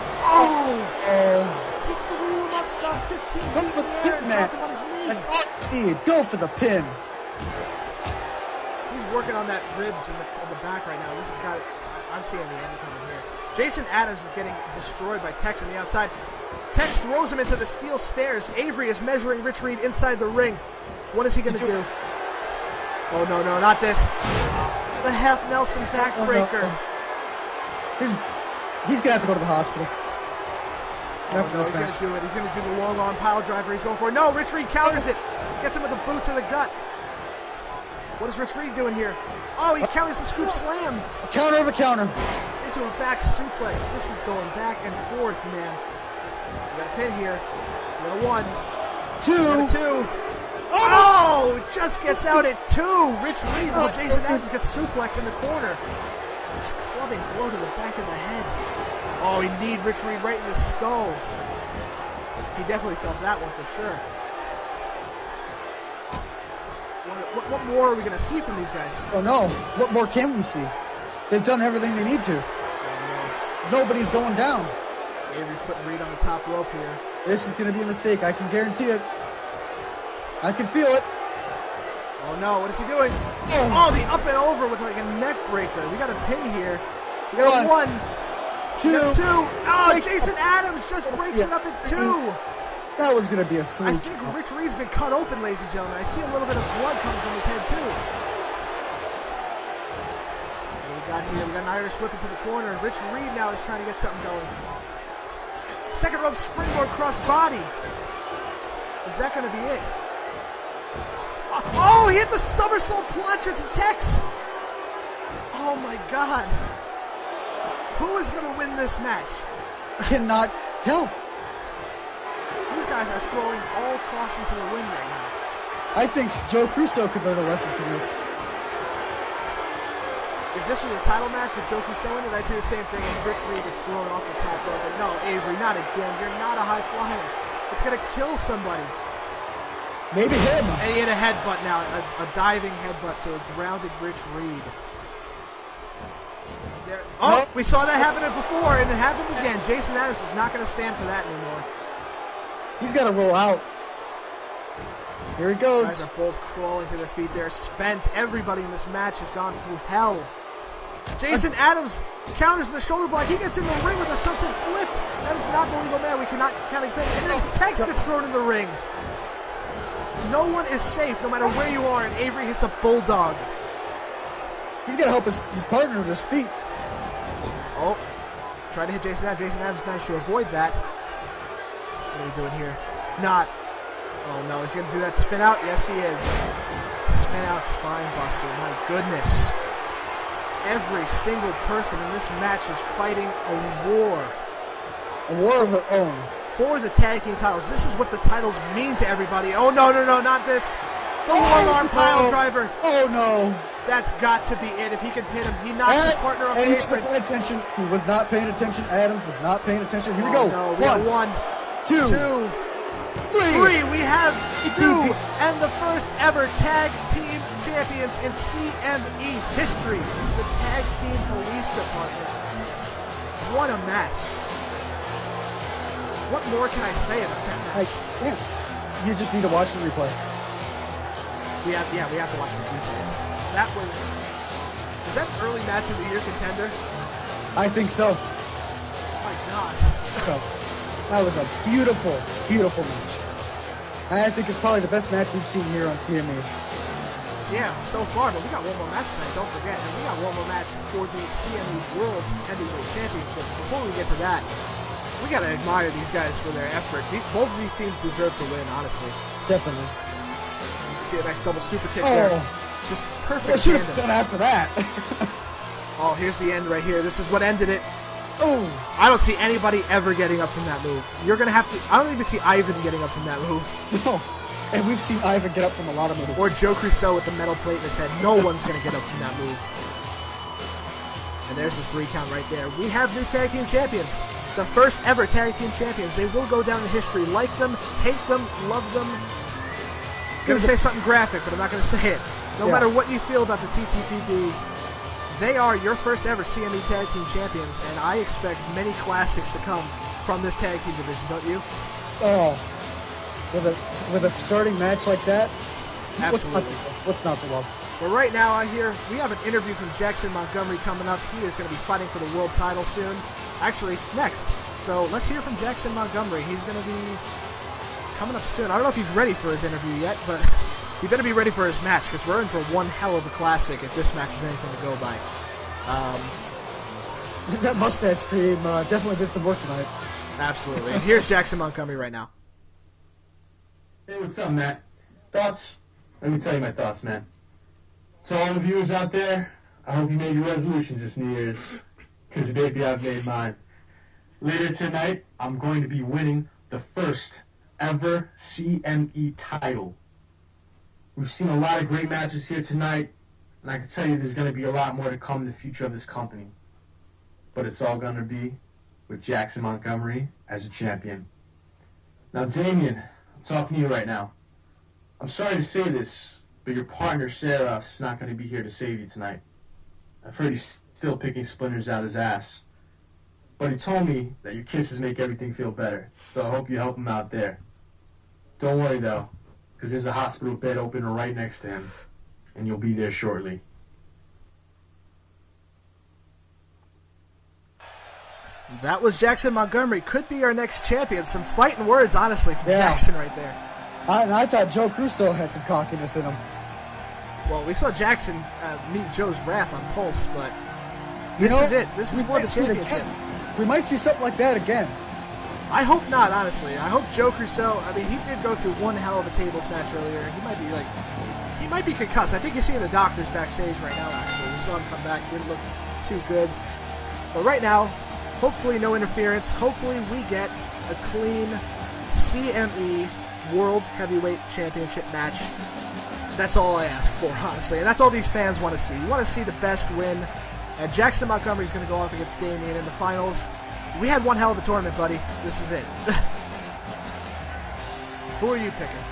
Oh! He threw him up about 15 feet in the air and knocked him on his knee. Go for the pin. He's working on that ribs in the back right now. This has got it. I'm seeing the end coming here. Jason Adams is getting destroyed by Tex on the outside. Tex throws him into the steel stairs. Avery is measuring Rich Reed inside the ring. What is he going to do? Oh, no, not this. The half Nelson backbreaker. He's going to have to go to the hospital. Oh, no, he's going to do it. He's going to do the long arm pile driver. He's going for it. No, Rich Reed counters it. Gets him with a boot to the gut. What is Rich Reed doing here? Oh, he counters the scoop slam. A counter of a counter. Into a back suplex. This is going back and forth, man. You got a pin here. You got a 1. 2. Oh, it just gets out at 2. Rich Reed, while Jason Adams gets suplex in the corner. Just clubbing blow to the back of the head. Oh, he kneed Rich Reed right in the skull. He definitely felt that one for sure. What more are we going to see from these guys? Oh, no. What more can we see? They've done everything they need to. Nobody's going down. Avery's putting Reed on the top rope here. This is going to be a mistake. I can guarantee it. I can feel it. Oh, no. What is he doing? Oh, the up and over with like a neck breaker. We got a pin here. We got a 1. 2. Oh, Jason Adams just breaks it up at 2. That was going to be a 3. I think Rich Reed's been cut open, ladies and gentlemen. I see a little bit of blood coming from his head, too. What do we got here? We got an Irish whip into the corner. Rich Reed now is trying to get something going. Second rope springboard cross body. Is that going to be it? Oh, he hit the somersault plancher to Tex. Oh, my God. Who is going to win this match? Cannot tell. These guys are throwing all caution to the wind right now. I think Joe Crusoe could learn a lesson from this. If this was a title match with Joe Crusoe in it, I'd say the same thing. And Rich Reed gets thrown off the top rope. Like, no, Avery, not again. You're not a high flyer. It's going to kill somebody. Maybe him. And he hit a headbutt now. A diving headbutt to a grounded Rich Reed. Oh, we saw that happen before, and it happened again. Jason Adams is not going to stand for that anymore. He's got to roll out. Here he goes. Guys are both crawling to their feet. They're spent. Everybody in this match has gone through hell. Jason Adams counters the shoulder block. He gets in the ring with a sunset flip. That is not the legal man. We cannot count a pin. And then Tex gets thrown in the ring. No one is safe, no matter where you are. And Avery hits a bulldog. He's got to help his partner with his feet. Oh, tried to hit Jason Adams. Jason Adams managed to avoid that. What are we doing here? Not. Oh, no. He's going to do that spin out? Yes, he is. Spin out spine buster. My goodness. Every single person in this match is fighting a war. A war of their own. For the tag team titles. This is what the titles mean to everybody. Oh, no, not this. The one-arm pile driver. Oh, no. That's got to be it. If he can pin him, he knocks his partner off the apron. And he wasn't paying attention. He was not paying attention. Adams was not paying attention. Here we go. No, we got 1, 2, 3. We have 2. And the first ever tag team champions in CME history. The tag team police department. What a match. What more can I say about that match? You just need to watch the replay. We have to watch the replays. That was that an early match of the year contender? I think so. Oh my God. So, that was a beautiful, beautiful match. And I think it's probably the best match we've seen here on CME. Yeah, so far, but we got one more match tonight, don't forget. And we got one more match for the CME World Heavyweight Championship. Before we get to that, we got to admire these guys for their effort. Both of these teams deserve to win, honestly. Definitely. You can see a nice double super kick there. Just perfect. I should have done after that. Oh, here's the end right here. This is what ended it. Oh. I don't see anybody ever getting up from that move. You're going to have to... I don't even see Ivan getting up from that move. No. And we've seen Ivan get up from a lot of moves. Or Joe Crusoe with the metal plate in his head. No one's going to get up from that move. And there's the 3 count right there. We have new tag team champions. The first ever tag team champions. They will go down in history. Like them, hate them, love them. I'm going to say something graphic, but I'm not going to say it. No matter what you feel about the TTPD, they are your first ever CME Tag Team Champions, and I expect many classics to come from this tag team division, don't you? Oh, with a starting match like that, absolutely. What's not to love? But right now, I hear we have an interview from Jackson Montgomery coming up. He is going to be fighting for the world title soon. Actually, next. So let's hear from Jackson Montgomery. He's going to be coming up soon. I don't know if he's ready for his interview yet, but he better be ready for his match, because we're in for one hell of a classic if this match is anything to go by. That mustache cream definitely did some work tonight. Absolutely. And here's Jackson Montgomery right now. Hey, what's up, Matt? Thoughts? Let me tell you my thoughts, man. So all the viewers out there, I hope you made your resolutions this New Year's, because baby, I've made mine. Later tonight, I'm going to be winning the first ever CME title. We've seen a lot of great matches here tonight, and I can tell you there's going to be a lot more to come in the future of this company. But it's all going to be with Jackson Montgomery as a champion. Now, Damien, I'm talking to you right now. I'm sorry to say this, but your partner, Seraph's not going to be here to save you tonight. I've heard he's still picking splinters out his ass. But he told me that your kisses make everything feel better, so I hope you help him out there. Don't worry, though, because there's a hospital bed open right next to him, and you'll be there shortly. That was Jackson Montgomery. Could be our next champion. Some fighting words, honestly, from Jackson right there. I thought Joe Crusoe had some cockiness in him. Well, we saw Jackson meet Joe's wrath on Pulse, but this is it. This is for the championship. We might see something like that again. I hope not, honestly. I hope Joe Crusoe, I mean, he did go through one hell of a tables match earlier. He might be concussed. I think you're seeing the doctors backstage right now, actually. We saw him come back. Didn't look too good. But right now, hopefully no interference. Hopefully we get a clean CME World Heavyweight Championship match. That's all I ask for, honestly. And that's all these fans want to see. You want to see the best win. And Jackson Montgomery is going to go off against Damien in the finals. We had one hell of a tournament, buddy. This is it. Who are you picking?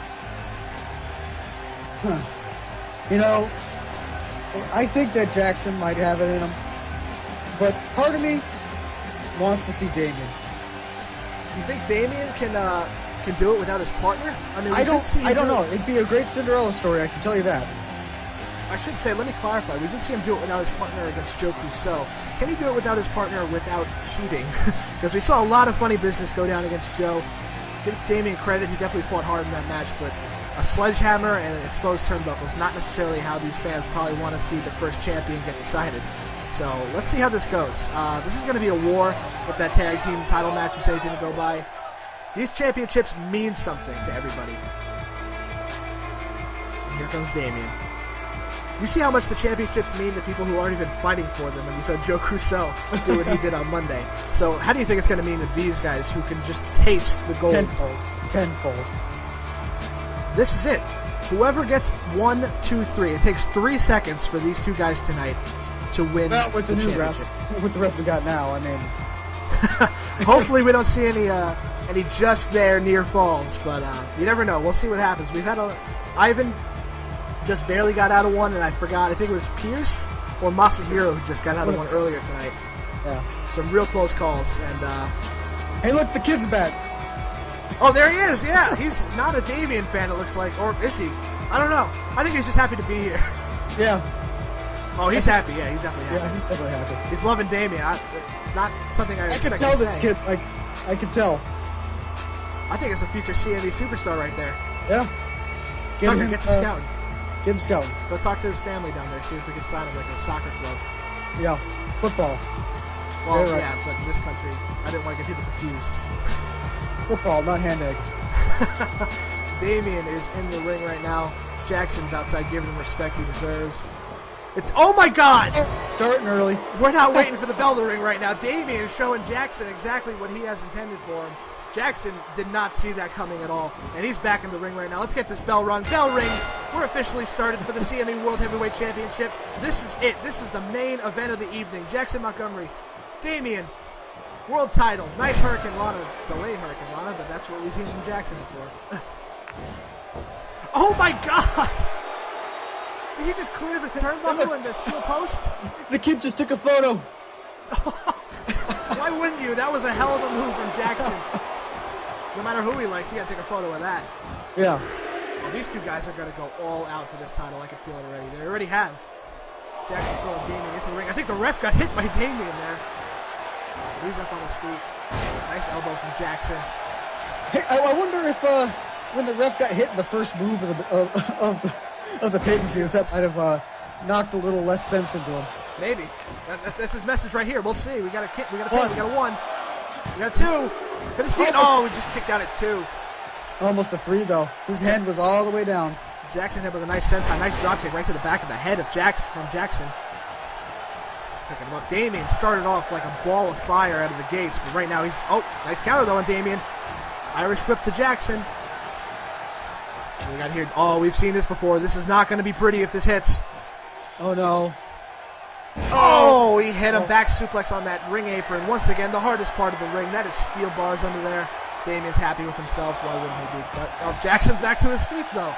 You know, I think that Jackson might have it in him. But part of me wants to see Damien. You think Damien can do it without his partner? I mean, I don't know. It'd be a great Cinderella story, I can tell you that. I should say, let me clarify. We did see him do it without his partner against Joe Crusoe. Can he do it without his partner without cheating? Because we saw a lot of funny business go down against Joe. Give Damien credit. He definitely fought hard in that match, but a sledgehammer and an exposed turnbuckle is not necessarily how these fans probably want to see the first champion get decided. So let's see how this goes. This is going to be a war if that tag team title match is anything to go by. These championships mean something to everybody. And here comes Damien. You see how much the championships mean to people who aren't even fighting for them when you saw Joe Crusoe do what he did on Monday. So how do you think it's going to mean to these guys who can just taste the gold? Tenfold. This is it. Whoever gets 1, 2, 3, it takes 3 seconds for these two guys tonight to win with the new ref. With the ref we got now, I mean. Hopefully we don't see any just there near falls, but you never know. We'll see what happens. We've had Ivan just barely got out of one, and I forgot. I think it was Pierce or Masahiro who just got out of one earlier tonight. Yeah. Some real close calls. And hey, look, the kid's back. Oh, there he is. Yeah, he's not a Damien fan, it looks like. Or is he? I don't know. I think he's just happy to be here. Yeah. Oh, he's happy. Yeah, he's definitely happy. Yeah, he's definitely happy. He's loving Damien. Not something I can tell this kid. I can tell. I think it's a future CME superstar right there. Yeah. Get to scouting. Get him scouting. Go talk to his family down there, see if we can sign him like a soccer club. Yeah. Football. Well, yeah, but in this country, I didn't want to get people confused. Football, not hand egg. Damien is in the ring right now. Jackson's outside giving him respect he deserves. Oh my God! Starting early. We're not waiting for the bell to ring right now. Damien is showing Jackson exactly what he has intended for him. Jackson did not see that coming at all, and he's back in the ring right now. Let's get this bell rung. Bell rings. We're officially started for the CME World Heavyweight Championship. This is it. This is the main event of the evening. Jackson Montgomery, Damien, world title. Nice Hurricane Rana. Delayed Hurricane Rana, but that's what we've seen from Jackson before. Oh my God! Did he just clear the turnbuckle and the steel post? The kid just took a photo. Why wouldn't you? That was a hell of a move from Jackson. No matter who he likes, you gotta take a photo of that. Yeah. Well, these two guys are gonna go all out for this title. I can feel it already. They already have. Jackson throwing Damien into the ring. I think the ref got hit by Damien there. He's up on his feet. Nice elbow from Jackson. Hey, I wonder if when the ref got hit in the first move of the pay-per-view, if that might have knocked a little less sense into him. Maybe. That's his message right here. We'll see. We got a kick. We got a 1. We got a 2. Finish beat. Oh, we just kicked out at 2. Almost a 3 though. His hand was all the way down. Jackson hit with a nice senton, nice drop kick right to the back of the head of Jackson. Picking him up. Damien started off like a ball of fire out of the gates, but right now he's nice counter though on Damien. Irish whip to Jackson. We got here. Oh, we've seen this before. This is not going to be pretty if this hits. Oh no. Oh, he hit him back suplex on that ring apron. Once again, the hardest part of the ring. That is steel bars under there. Damien's happy with himself. Why wouldn't he be? But Jackson's back to his feet, though.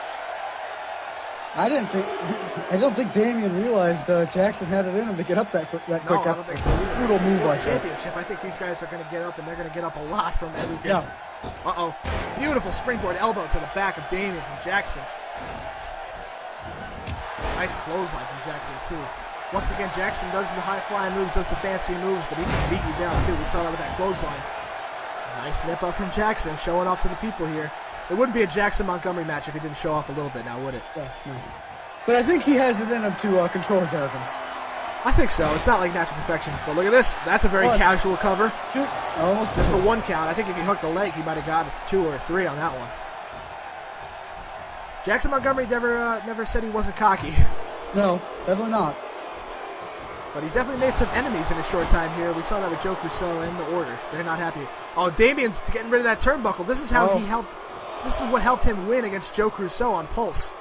I don't think Damien realized Jackson had it in him to get up that quick. No, I don't think so either. Brutal move like that. Championship. I think these guys are going to get up, and they're going to get up a lot from everything. Yeah. Uh-oh. Beautiful springboard elbow to the back of Damien from Jackson. Nice clothesline from Jackson, too. Once again, Jackson does the high-flying moves, does the fancy moves, but he can beat you down, too. We saw that with that clothesline. Nice nip up from Jackson, showing off to the people here. It wouldn't be a Jackson-Montgomery match if he didn't show off a little bit now, would it? Yeah, no. But I think he has it in him to control his arrogance. I think so. It's not like natural perfection. But look at this. That's a very casual cover. Almost just a 1 count. I think if he hooked the leg, he might have got a 2 or a 3 on that one. Jackson Montgomery never said he wasn't cocky. No, definitely not. But he's definitely made some enemies in a short time here. We saw that with Joe Crusoe and the Order. They're not happy. Oh, Damien's getting rid of that turnbuckle. This is how he helped. This is what helped him win against Joe Crusoe on Pulse.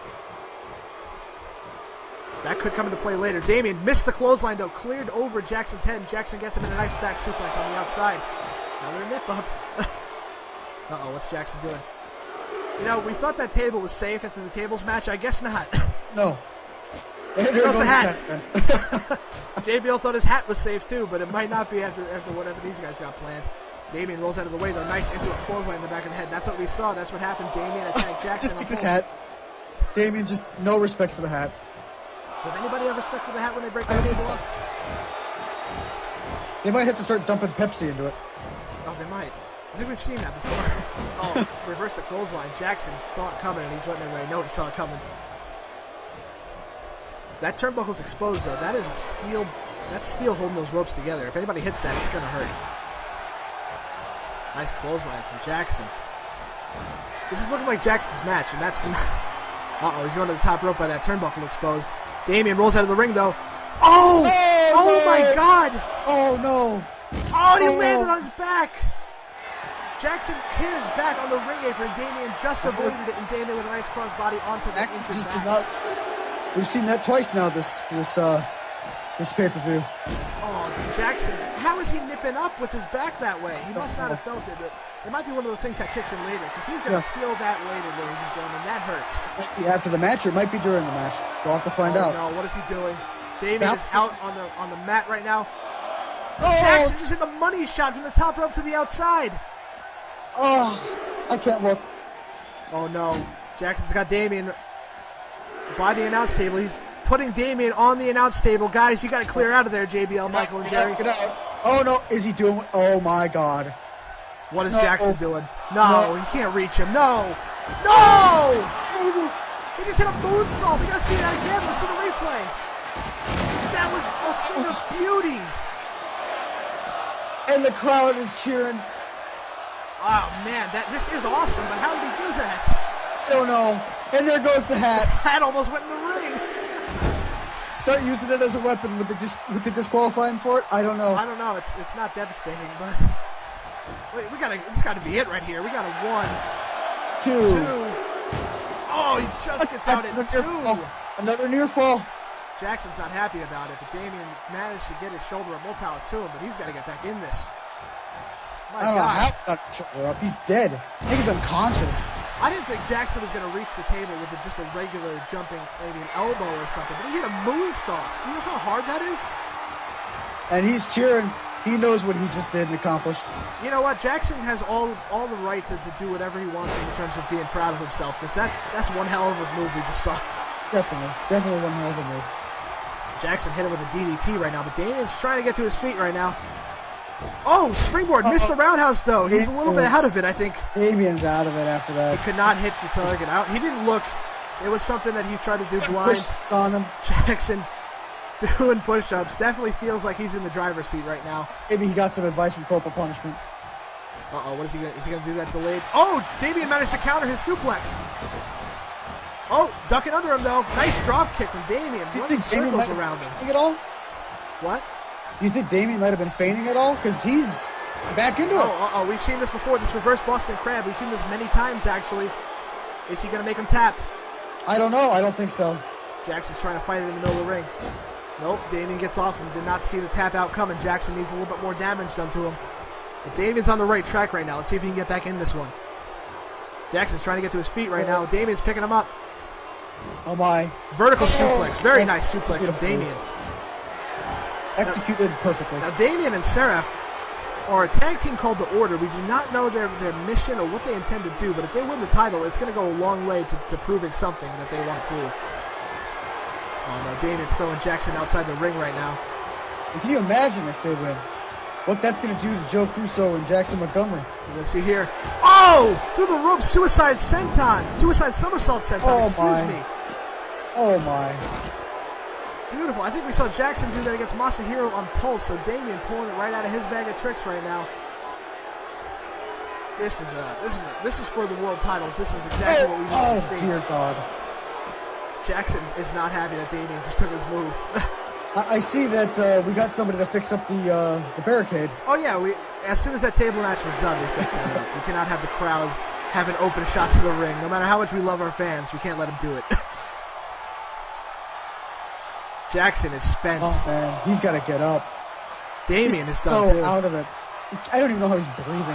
That could come into play later. Damien missed the clothesline, though. Cleared over Jackson's head. Jackson gets him in a nice back suplex on the outside. Another nip up. Uh-oh, what's Jackson doing? You know, we thought that table was safe after the tables match. I guess not. No. There goes the hat. JBL thought his hat was safe, too, but it might not be after whatever these guys got planned. Damien rolls out of the way, though. Nice into a clothesline in the back of the head. That's what we saw. That's what happened. Damien attacked Jackson. Just take his hat. Damien, just no respect for the hat. Does anybody have respect for the hat when they break the table off? They might have to start dumping Pepsi into it. Oh, they might. I think we've seen that before. Oh, reverse the clothesline. Jackson saw it coming, and he's letting everybody know he saw it coming. That turnbuckle's exposed, though. That is steel. That's steel holding those ropes together. If anybody hits that, it's going to hurt. Nice clothesline from Jackson. This is looking like Jackson's match, and that's not... Uh-oh, he's going to the top rope by that turnbuckle exposed. Damien rolls out of the ring, though. Oh! Oh, my God! Oh, no. Oh, and he landed on his back. Jackson hit his back on the ring apron. Damien just avoided it, and Damien with a nice crossbody onto the Jackson injured just back. did not. We've seen that twice now. This pay-per-view. Oh, Jackson, how is he nipping up with his back that way? He must not have felt it. But it might be one of those things that kicks him later, because he's going to feel that later, ladies and gentlemen. That hurts. Might be after the match, or it might be during the match. We'll have to find out. No, what is he doing? Damien is out on the mat right now. Oh! Jackson just hit the money shot from the top rope to the outside. Oh, I can't look. Oh no, Jackson's got Damien by the announce table. He's putting Damien on the announce table. Guys, you got to clear out of there, JBL, Michael, and Jerry. Get out. Oh no, is he doing? Oh my God. What is Jackson doing? No, he can't reach him. No! He just hit a moonsault. We got to see that again. Let's see the replay. That was a thing of beauty. And the crowd is cheering. Oh man, this is awesome, but how did he do that? I don't know. And there goes the hat. Hat almost went in the ring. Start using it as a weapon. Would they disqualify him for it? I don't know. I don't know. It's not devastating, but wait, this got to be it right here. We got a 1, 2. Oh, he just gets out at 2. Another near fall. Jackson's not happy about it, but Damien managed to get his shoulder up. More power to him, but he's got to get back in this. I don't know how he got his shoulder up. He's dead. I think he's unconscious. I didn't think Jackson was going to reach the table with just a regular jumping, maybe an elbow or something, but he hit a moonsault. You know how hard that is? And he's cheering. He knows what he just did and accomplished. You know what? Jackson has all the right to do whatever he wants in terms of being proud of himself, because that's one hell of a move we just saw. Definitely one hell of a move. Jackson hit him with a DDT right now, but Damien's trying to get to his feet right now. Oh, springboard. Missed the roundhouse, though. He's a little bit ahead of it, I think. Damien's out of it after that. He could not hit the target. He didn't look. It was something that he tried to do blind. Push-ups on him. Jackson doing push-ups. Definitely feels like he's in the driver's seat right now. Maybe he got some advice from corporal punishment. Uh-oh, what is he going to... Is he going to do that delayed? Oh, Damien managed to counter his suplex. Oh, ducking under him, though. Nice drop kick from Damien. Do you think Damien might have been feigning at all? What? Do you think Damien might have been feigning at all? Because he's back into it. We've seen this before. This reverse Boston Crab. We've seen this many times, actually. Is he going to make him tap? I don't know. I don't think so. Jackson's trying to fight it in the middle of the ring. Nope, Damien gets off and did not see the tap out coming. Jackson needs a little bit more damage done to him. But Damien's on the right track right now. Let's see if he can get back in this one. Jackson's trying to get to his feet right now. Damien's picking him up. Oh my. Vertical suplex. Very nice suplex from Damien. Executed perfectly. Now Damien and Seraph are a tag team called The Order. We do not know their mission or what they intend to do, but if they win the title, it's going to go a long way to proving something that they want to prove. Oh no, Damien's throwing Jackson outside the ring right now. And can you imagine if they win? What that's going to do to Joe Crusoe and Jackson Montgomery. We're going to see here. Oh! Through the rope, suicide senton. Suicide somersault senton, excuse me. Oh my. Beautiful. I think we saw Jackson do that against Masahiro on Pulse, so Damien pulling it right out of his bag of tricks right now. This is for the world titles. This is exactly what we want to see. Oh dear God. Jackson is not happy that Damien just took his move. I see that we got somebody to fix up the barricade. Oh yeah, as soon as that table match was done, we fixed that up. We cannot have the crowd having open shots to the ring. No matter how much we love our fans, we can't let them do it. Jackson is spent. Oh man, he's got to get up. Damien is done so too. Out of it. I don't even know how he's breathing.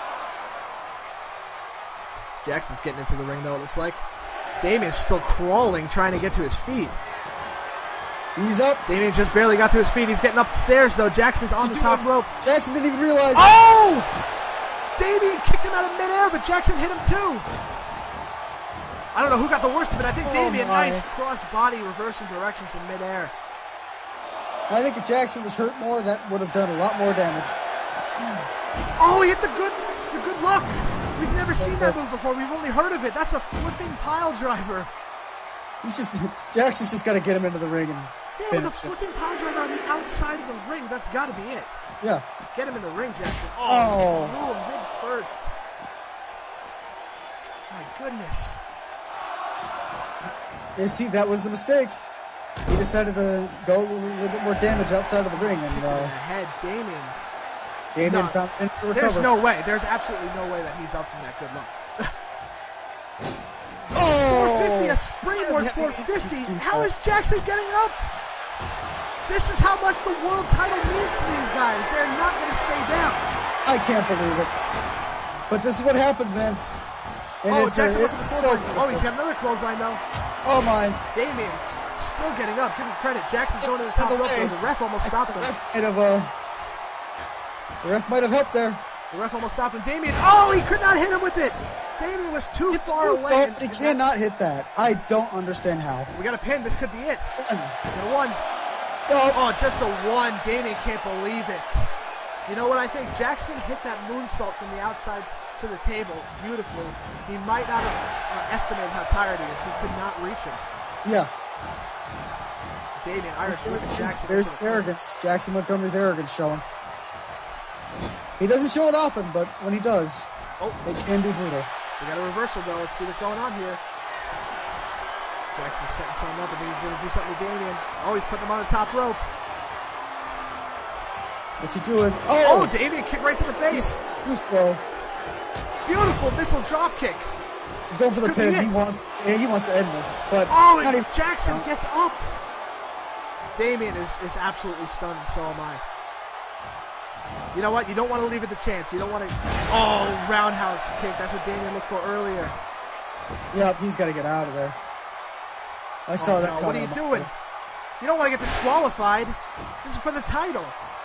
Jackson's getting into the ring though, it looks like. Damien's still crawling, trying to get to his feet. He's up. Damien just barely got to his feet. He's getting up the stairs though. Jackson's on the top rope. Jackson didn't even realize. Oh! Damien kicked him out of midair, but Jackson hit him too. I don't know who got the worst of it. I think Damien, nice cross-body reversing directions in midair. I think if Jackson was hurt more, that would have done a lot more damage. Oh, he hit the good luck. We've never seen that move before. We've only heard of it. That's a flipping pile driver. Jackson's just got to get him into the ring and finish with a flipping pile driver on the outside of the ring. That's got to be it. Yeah. Get him in the ring, Jackson. Oh. Threw him ribs first. My goodness. Yeah, see, that was the mistake. He decided to go a little bit more damage outside of the ring, and head, Damien No, found in to recover. there's no way. There's absolutely no way that he's up from that good luck. Oh! 450, a springboard 450. How is Jackson getting up? This is how much the world title means to these guys. They're not going to stay down. I can't believe it. But this is what happens, man. And Jackson it's so oh, he's got another clothesline though. Oh my. Damien's still getting up. Give him credit. Jackson's going to the top rope. The ref almost stopped him. The ref might have helped there. The ref almost stopped him. Damien, oh, he could not hit him with it. Damien was too far away. He cannot hit that. I don't understand how. We got a pin. This could be it. Got a one. Oh, Oh, just a one. Damien can't believe it. You know what I think? Jackson hit that moonsault from the outside to the table beautifully. He might not have estimated how tired he is. He could not reach him. yeah. Damien, Irish whip and Jackson. There's his arrogance. Jackson Montgomery's arrogance showing. He doesn't show it often, but when he does, it can be brutal. We got a reversal though. Let's see what's going on here. Jackson's setting something up. I think he's going to do something with Damien. Oh, he's putting him on the top rope. What's he doing? Oh, Damien kicked right to the face. He's slow. Beautiful missile drop kick. He's going for the pin. He wants to end this. But Jackson gets up. Damien is absolutely stunned, so am I. You know what? You don't want to leave it to chance. You don't want to... Oh, roundhouse kick. That's what Damien looked for earlier. Yep, he's got to get out of there. I saw that coming. What are you doing? You don't want to get disqualified. This is for the title.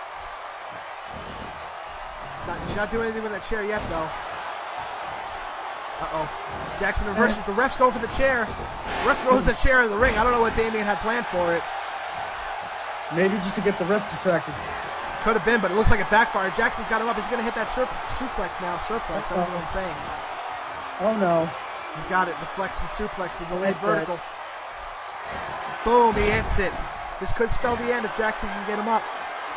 He's not doing anything with that chair yet, though. Uh-oh. Jackson reverses. The ref's going for the chair. The ref throws the chair in the ring. I don't know what Damien had planned for it. Maybe just to get the ref distracted. Could have been, but it looks like it backfired. Jackson's got him up. He's going to hit that suplex now. Surplex, I don't know what I'm saying. Oh, no. He's got it. The flex and suplex, the delayed vertical. Boom, he hits it. This could spell the end if Jackson can get him up.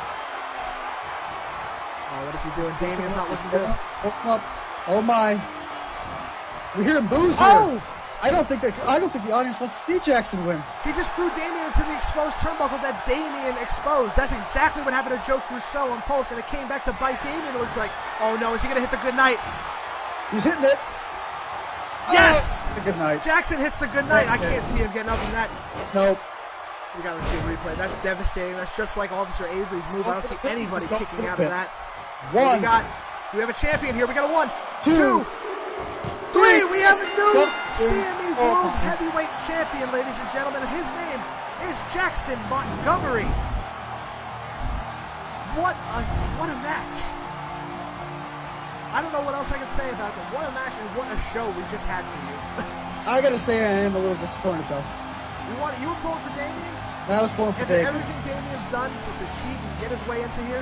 Oh, what is he doing? Damien's not looking good. Oh, my. We hear him boos here. I don't think the audience wants to see Jackson win. He just threw Damien into the exposed turnbuckle that Damien exposed. That's exactly what happened to Joe Crusoe on Pulse, and it came back to bite Damien. It looks like, oh no, is he going to hit the good night? He's hitting it. Yes! The good night. Jackson hits the good night. I can't see him getting up from that. Nope. We got to see a replay. That's devastating. That's just like Officer Avery's move. I don't see anybody kicking out of that. One. We have a champion here. We got a 1, 2, 3. We have a new CME World Heavyweight Champion, ladies and gentlemen. His name is Jackson Montgomery. What a match. I don't know what else I can say about it. What a match and what a show we just had for you. I gotta say I am a little disappointed though. You were pulling for Damien? I was pulling for Damien. Everything Damien's done to cheat and get his way into here.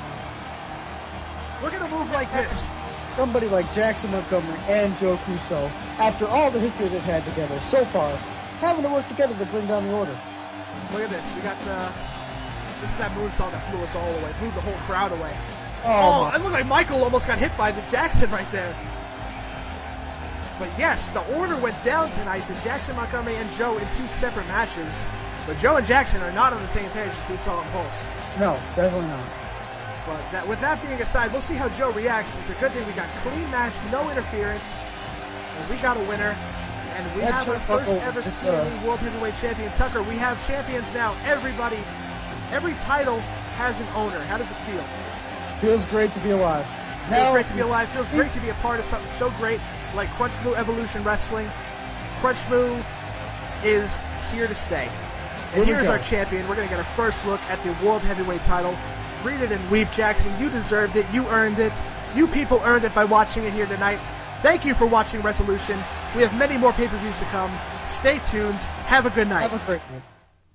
Look at a move like this. Somebody like Jackson Montgomery and Joe Crusoe, after all the history they've had together so far, having to work together to bring down the order. Look at this. We got this is that moonsault that blew us all away, blew the whole crowd away. Oh, it looked like Michael almost got hit by the Jackson right there. But yes, the order went down tonight to Jackson Montgomery and Joe in 2 separate matches. But Joe and Jackson are not on the same page as we saw in Pulse. No, definitely not. But with that being aside, we'll see how Joe reacts. It's a good thing we got clean match, no interference, and we got a winner. And we have our first ever CME World Heavyweight Champion. Tucker, we have champions now. Everybody, every title has an owner. How does it feel? Feels great to be alive. Feels great to be alive. Feels great to be a part of something so great like Crusoe Evolution Wrestling. Crusoe is here to stay. And here's our champion. We're going to get our first look at the World Heavyweight title. Read it and weep, Jackson. You deserved it. You earned it. You people earned it by watching it here tonight. Thank you for watching Resolution. We have many more pay-per-views to come. Stay tuned. Have a good night. Have a great night.